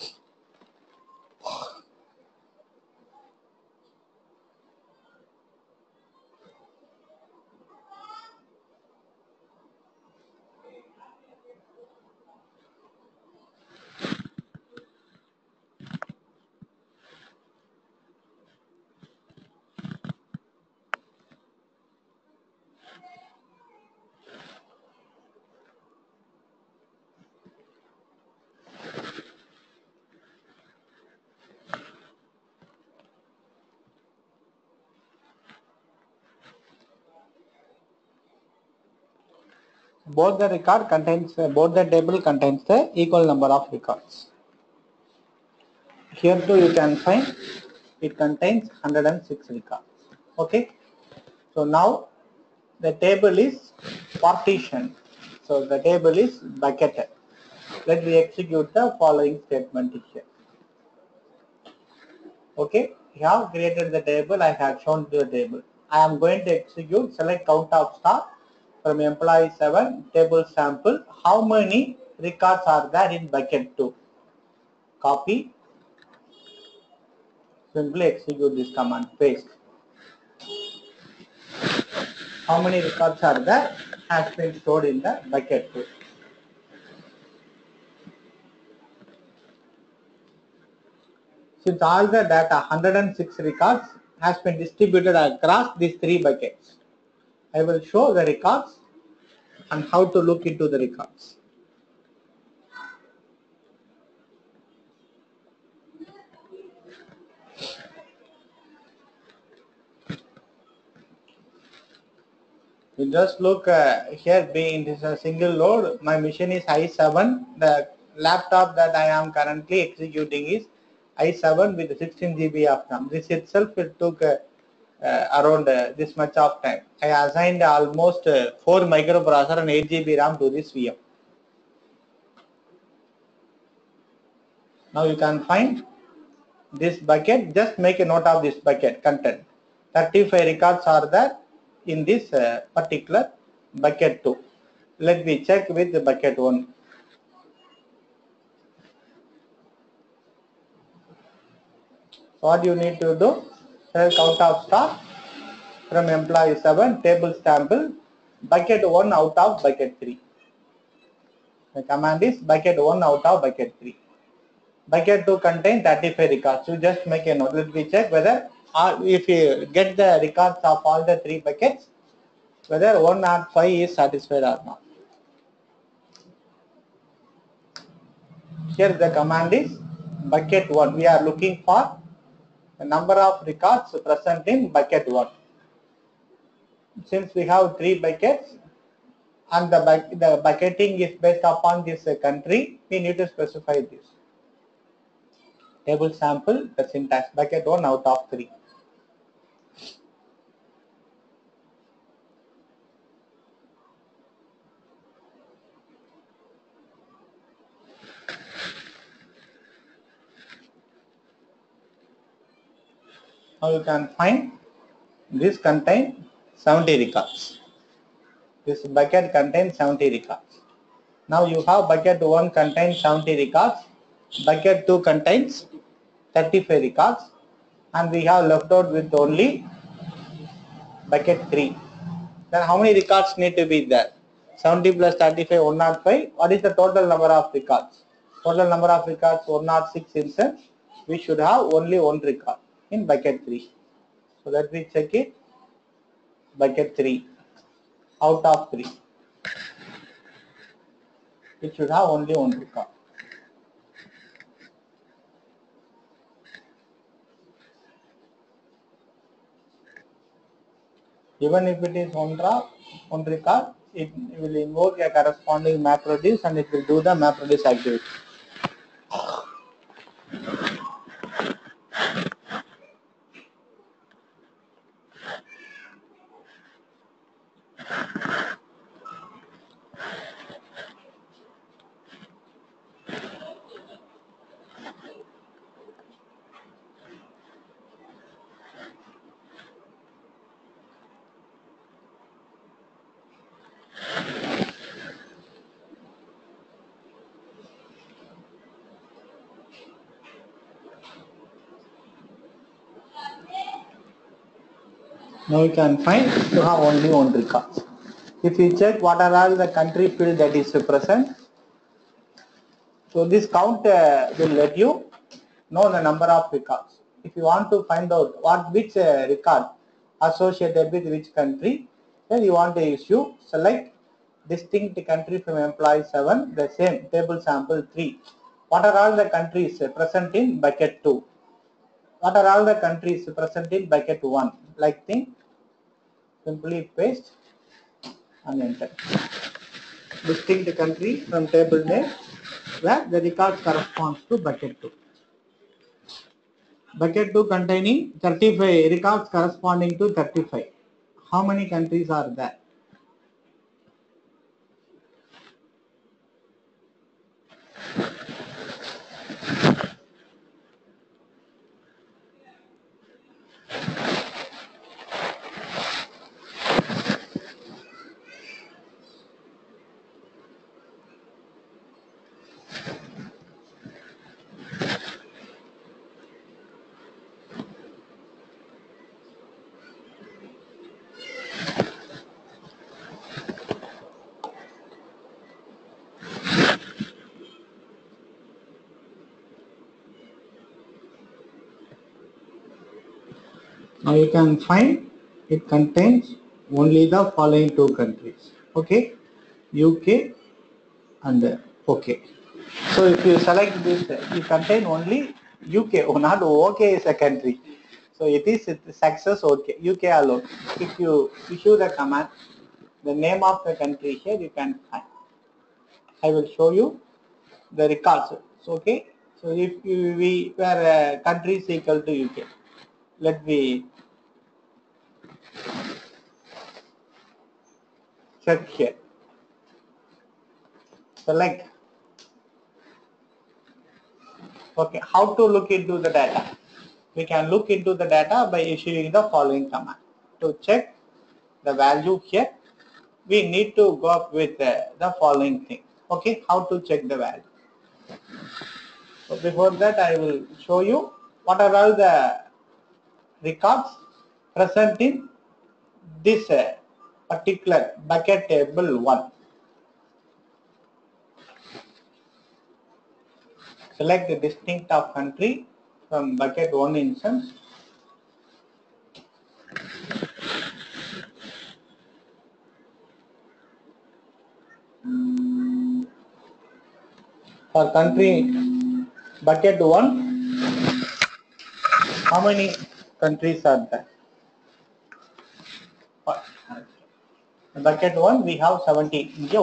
Both the table contains the equal number of records. Here too you can find it contains 106 records. Okay. So now the table is partitioned. So the table is bucketed. Let me execute the following statement here. Okay. We have created the table. I have shown the table. I am going to execute select count of star from employee 7 table sample. How many records are there in bucket 2? Copy. Simply execute this command, paste. How many records are there has been stored in the bucket 2. Since all the data 106 records has been distributed across these 3 buckets, I will show the records and how to look into the records. You just look here, being this a single load. My machine is i7. The laptop that I am currently executing is i7 with 16 GB of RAM. This itself it took around this much of time. I assigned almost 4 microprocessor and 8 GB RAM to this VM. Now you can find this bucket. Just make a note of this bucket content. 35 records are there in this particular bucket 2. Let me check with the bucket 1. What you need to do? Select count of star from employee 7 table sample bucket 1 out of bucket 3. The command is bucket 1 out of bucket 3. Bucket 2 contains 35 records. You just make a note. Let me check whether if you get the records of all the 3 buckets, whether 105 is satisfied or not. Here the command is bucket 1. We are looking for the number of records present in bucket 1. Since we have 3 buckets and the bucketing is based upon this country, we need to specify this. Table sample, the syntax, bucket 1 out of 3. Now you can find this contains 70 records. This bucket contains 70 records. Now you have bucket 1 contains 70 records, bucket 2 contains 35 records, and we have left out with only bucket 3. Then how many records need to be there? 70 plus 35, 105. What is the total number of records? Total number of records 106 instance. We should have only 1 record in bucket 3. So let me check it. Bucket 3 out of 3. It should have only 1 record. Even if it is one record, it will invoke a corresponding MapReduce and it will do the MapReduce activity. Now you can find you have only 1 record. If you check what are all the country field that is present, so this count will let you know the number of records. If you want to find out which record associated with which country, then you want to issue select distinct country from employee 7, the same table sample 3. What are all the countries present in bucket 2? What are all the countries present in bucket 1? Like thing, simply paste and enter. Distinct country from table name where the record corresponds to bucket 2. Bucket 2 containing 35 records corresponding to 35. How many countries are there? Now you can find it contains only the following 2 countries. Okay, UK and OK. So if you select this, you contain only UK, not OK is a country. So it is success OK, UK alone. If you issue the command, the name of the country here you can find. I will show you the records. So, okay. So if we where country is equal to UK, let me check here. Select. Okay, how to look into the data? We can look into the data by issuing the following command. To check the value here, we need to go up with the following thing. Okay, how to check the value? So before that, I will show you what are all the records present in this particular bucket table 1. select the distinct of country from bucket 1 instance. For country bucket 1, how many countries are there? Bucket 1, we have 70. Hello.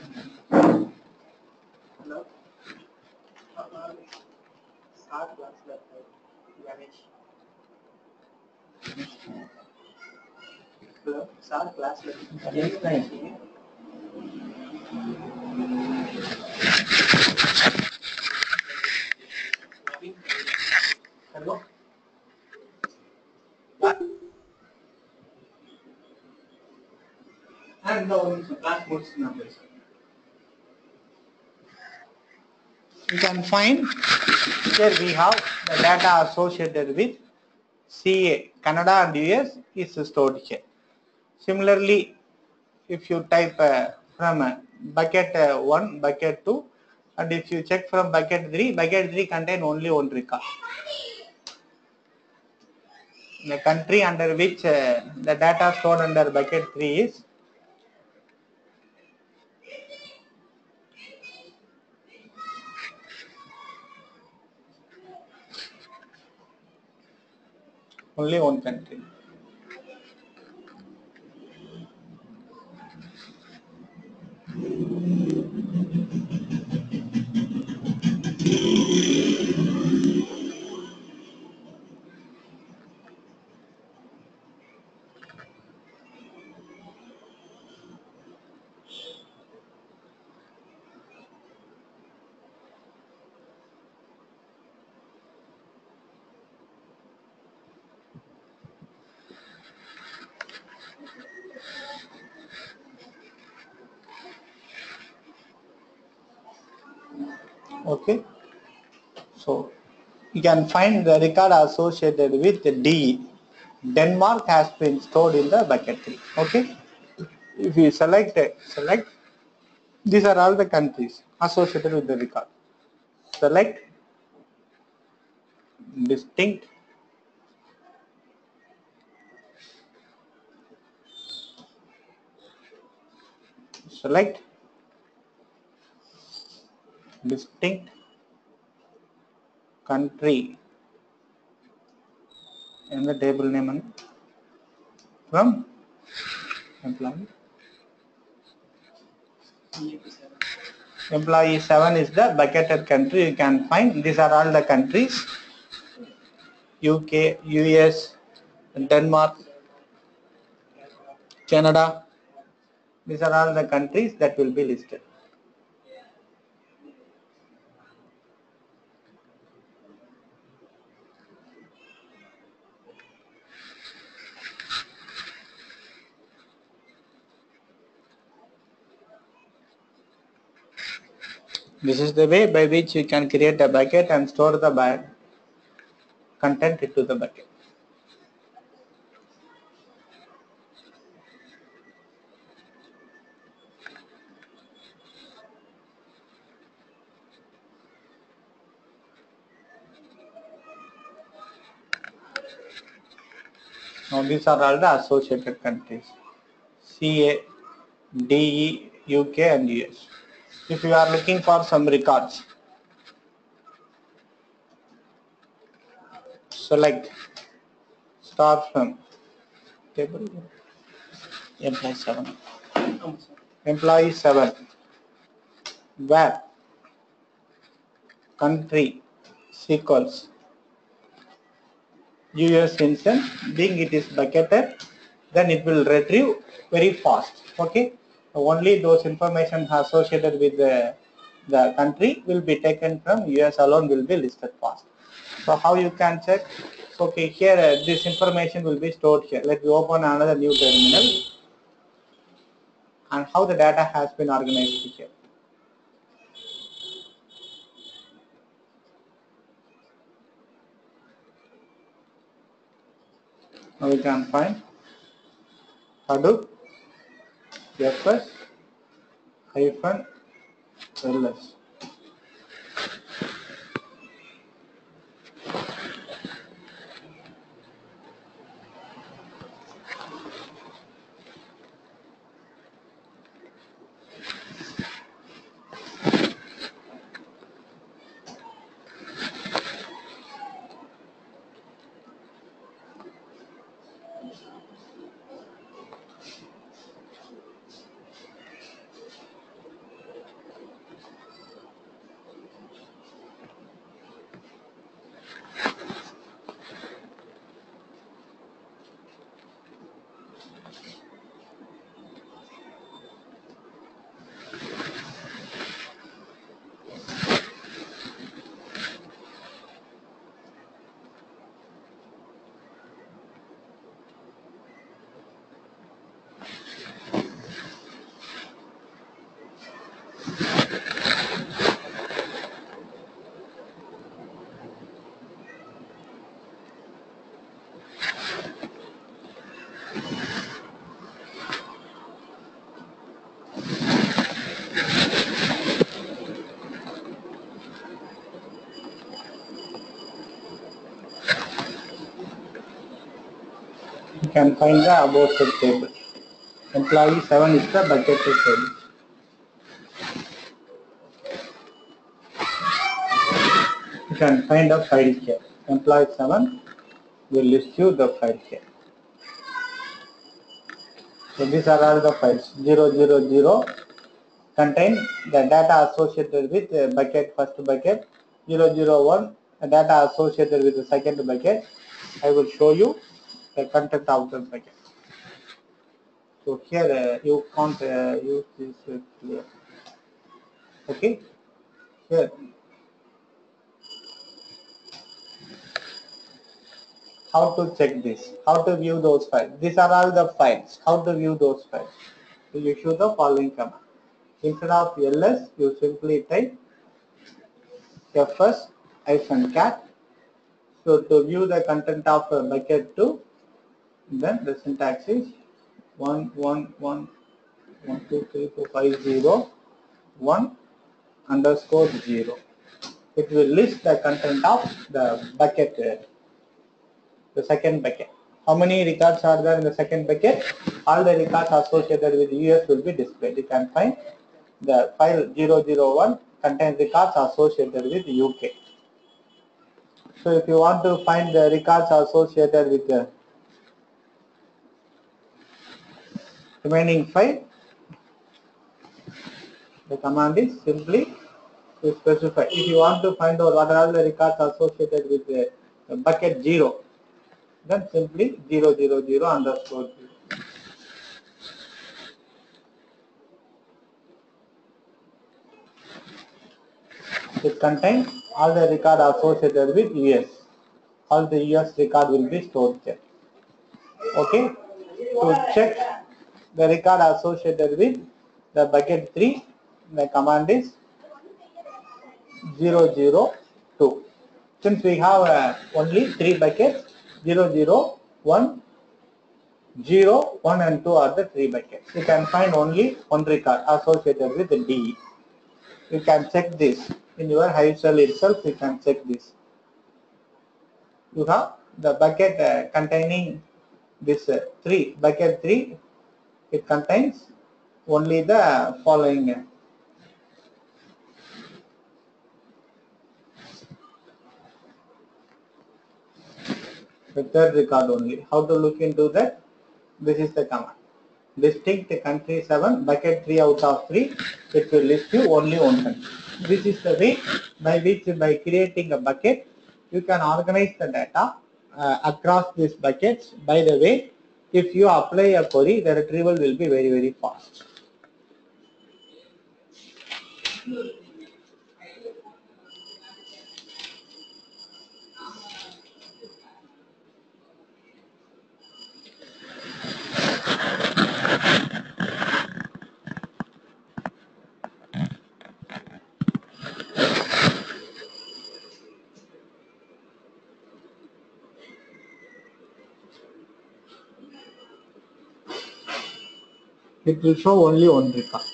Hello. Class. Hello. And the class numbers. You can find here we have the data associated with CA, Canada and US is stored here. Similarly, if you type from bucket 1, bucket 2, and if you check from bucket 3 contain only one record. The country under which the data stored under bucket 3 is only one country. Okay, so you can find the record associated with D. Denmark has been stored in the bucket 3. Okay, if you select these are all the countries associated with the record. Select distinct country in the table name from employee. Employee 7 is the bucketed country. You can find these are all the countries: UK, US, Denmark, Canada. These are all the countries that will be listed. This is the way by which you can create a bucket and store the content into the bucket. Now these are all the associated countries: CA, DE, UK and US. If you are looking for some records, select start from table employee 7. Employee 7, where country equals US instance, being it is bucketed, then it will retrieve very fast. Okay, only those information associated with the country will be taken from US alone will be listed fast. So how you can check? Okay, here this information will be stored here. Let me open another new terminal, and how the data has been organized here. Now we can find Hadoop fs -ls. You can find the above set table. Employee 7 is the bucket table. You can find a file here. Employee 7 will list you the file here. So these are all the files. 000 contain the data associated with the bucket, first bucket. 001 data associated with the second bucket. I will show you the content of the bucket. So here you can't use this clear. Okay. Here. How to check this? How to view those files? These are all the files. How to view those files? So you issue the following command. Instead of ls, you simply type fs-cat. So to view the content of bucket 2, then the syntax is 1 underscore 0. It will list the content of the bucket, the second bucket. How many records are there in the second bucket? All the records associated with US will be displayed. You can find the file 001 contains records associated with UK. So if you want to find the records associated with the remaining file, the command is simply to specify. If you want to find out what are all the records associated with the bucket 0, then simply 000 underscore 0. It contains all the record associated with US. All the US record will be stored there. Okay. To check the record associated with the bucket 3, the command is 002. Since we have only 3 buckets, 001, 0, 1 and 2 are the 3 buckets. You can find only one record associated with the DE. You can check this in your Hive cell itself. You can check this. You have the bucket containing this bucket 3. It contains only the following. The third record only. How to look into that? This is the command. Distinct country 7, bucket 3 out of 3. It will list you only one country. This is the way by which, by creating a bucket, you can organize the data across these buckets. By the way, if you apply a query, the retrieval will be very, very fast. It will show only one record.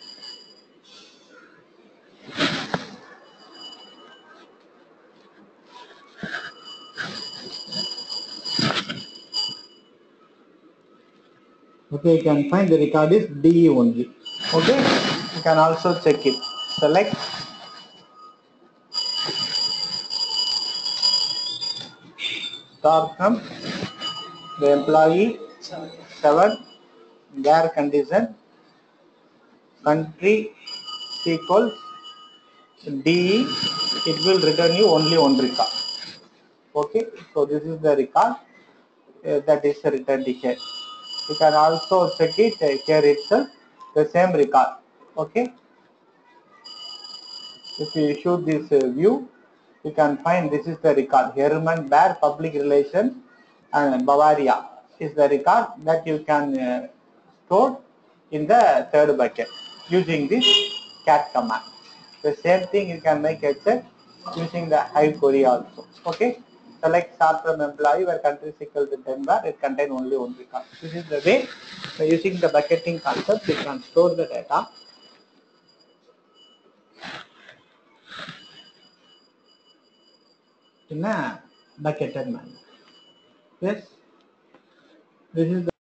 Okay, you can find the record is DE only. Okay, you can also check it. Select star from the employee 7, their condition, country equals DE, it will return you only one record. Okay, so this is the record that is returned here. You can also check it here itself, the same record. Okay, if you issue this view, you can find this is the record. Hermann Baer Public Relations and Bavaria is the record that you can store in the third bucket using this cat command. The same thing you can make a check using the Hive query also. Okay. Select start from employee where country is equal to 10 bar, it contains only one record. This is the way by using the bucketing concept you can store the data in a bucketed manner. Yes. This is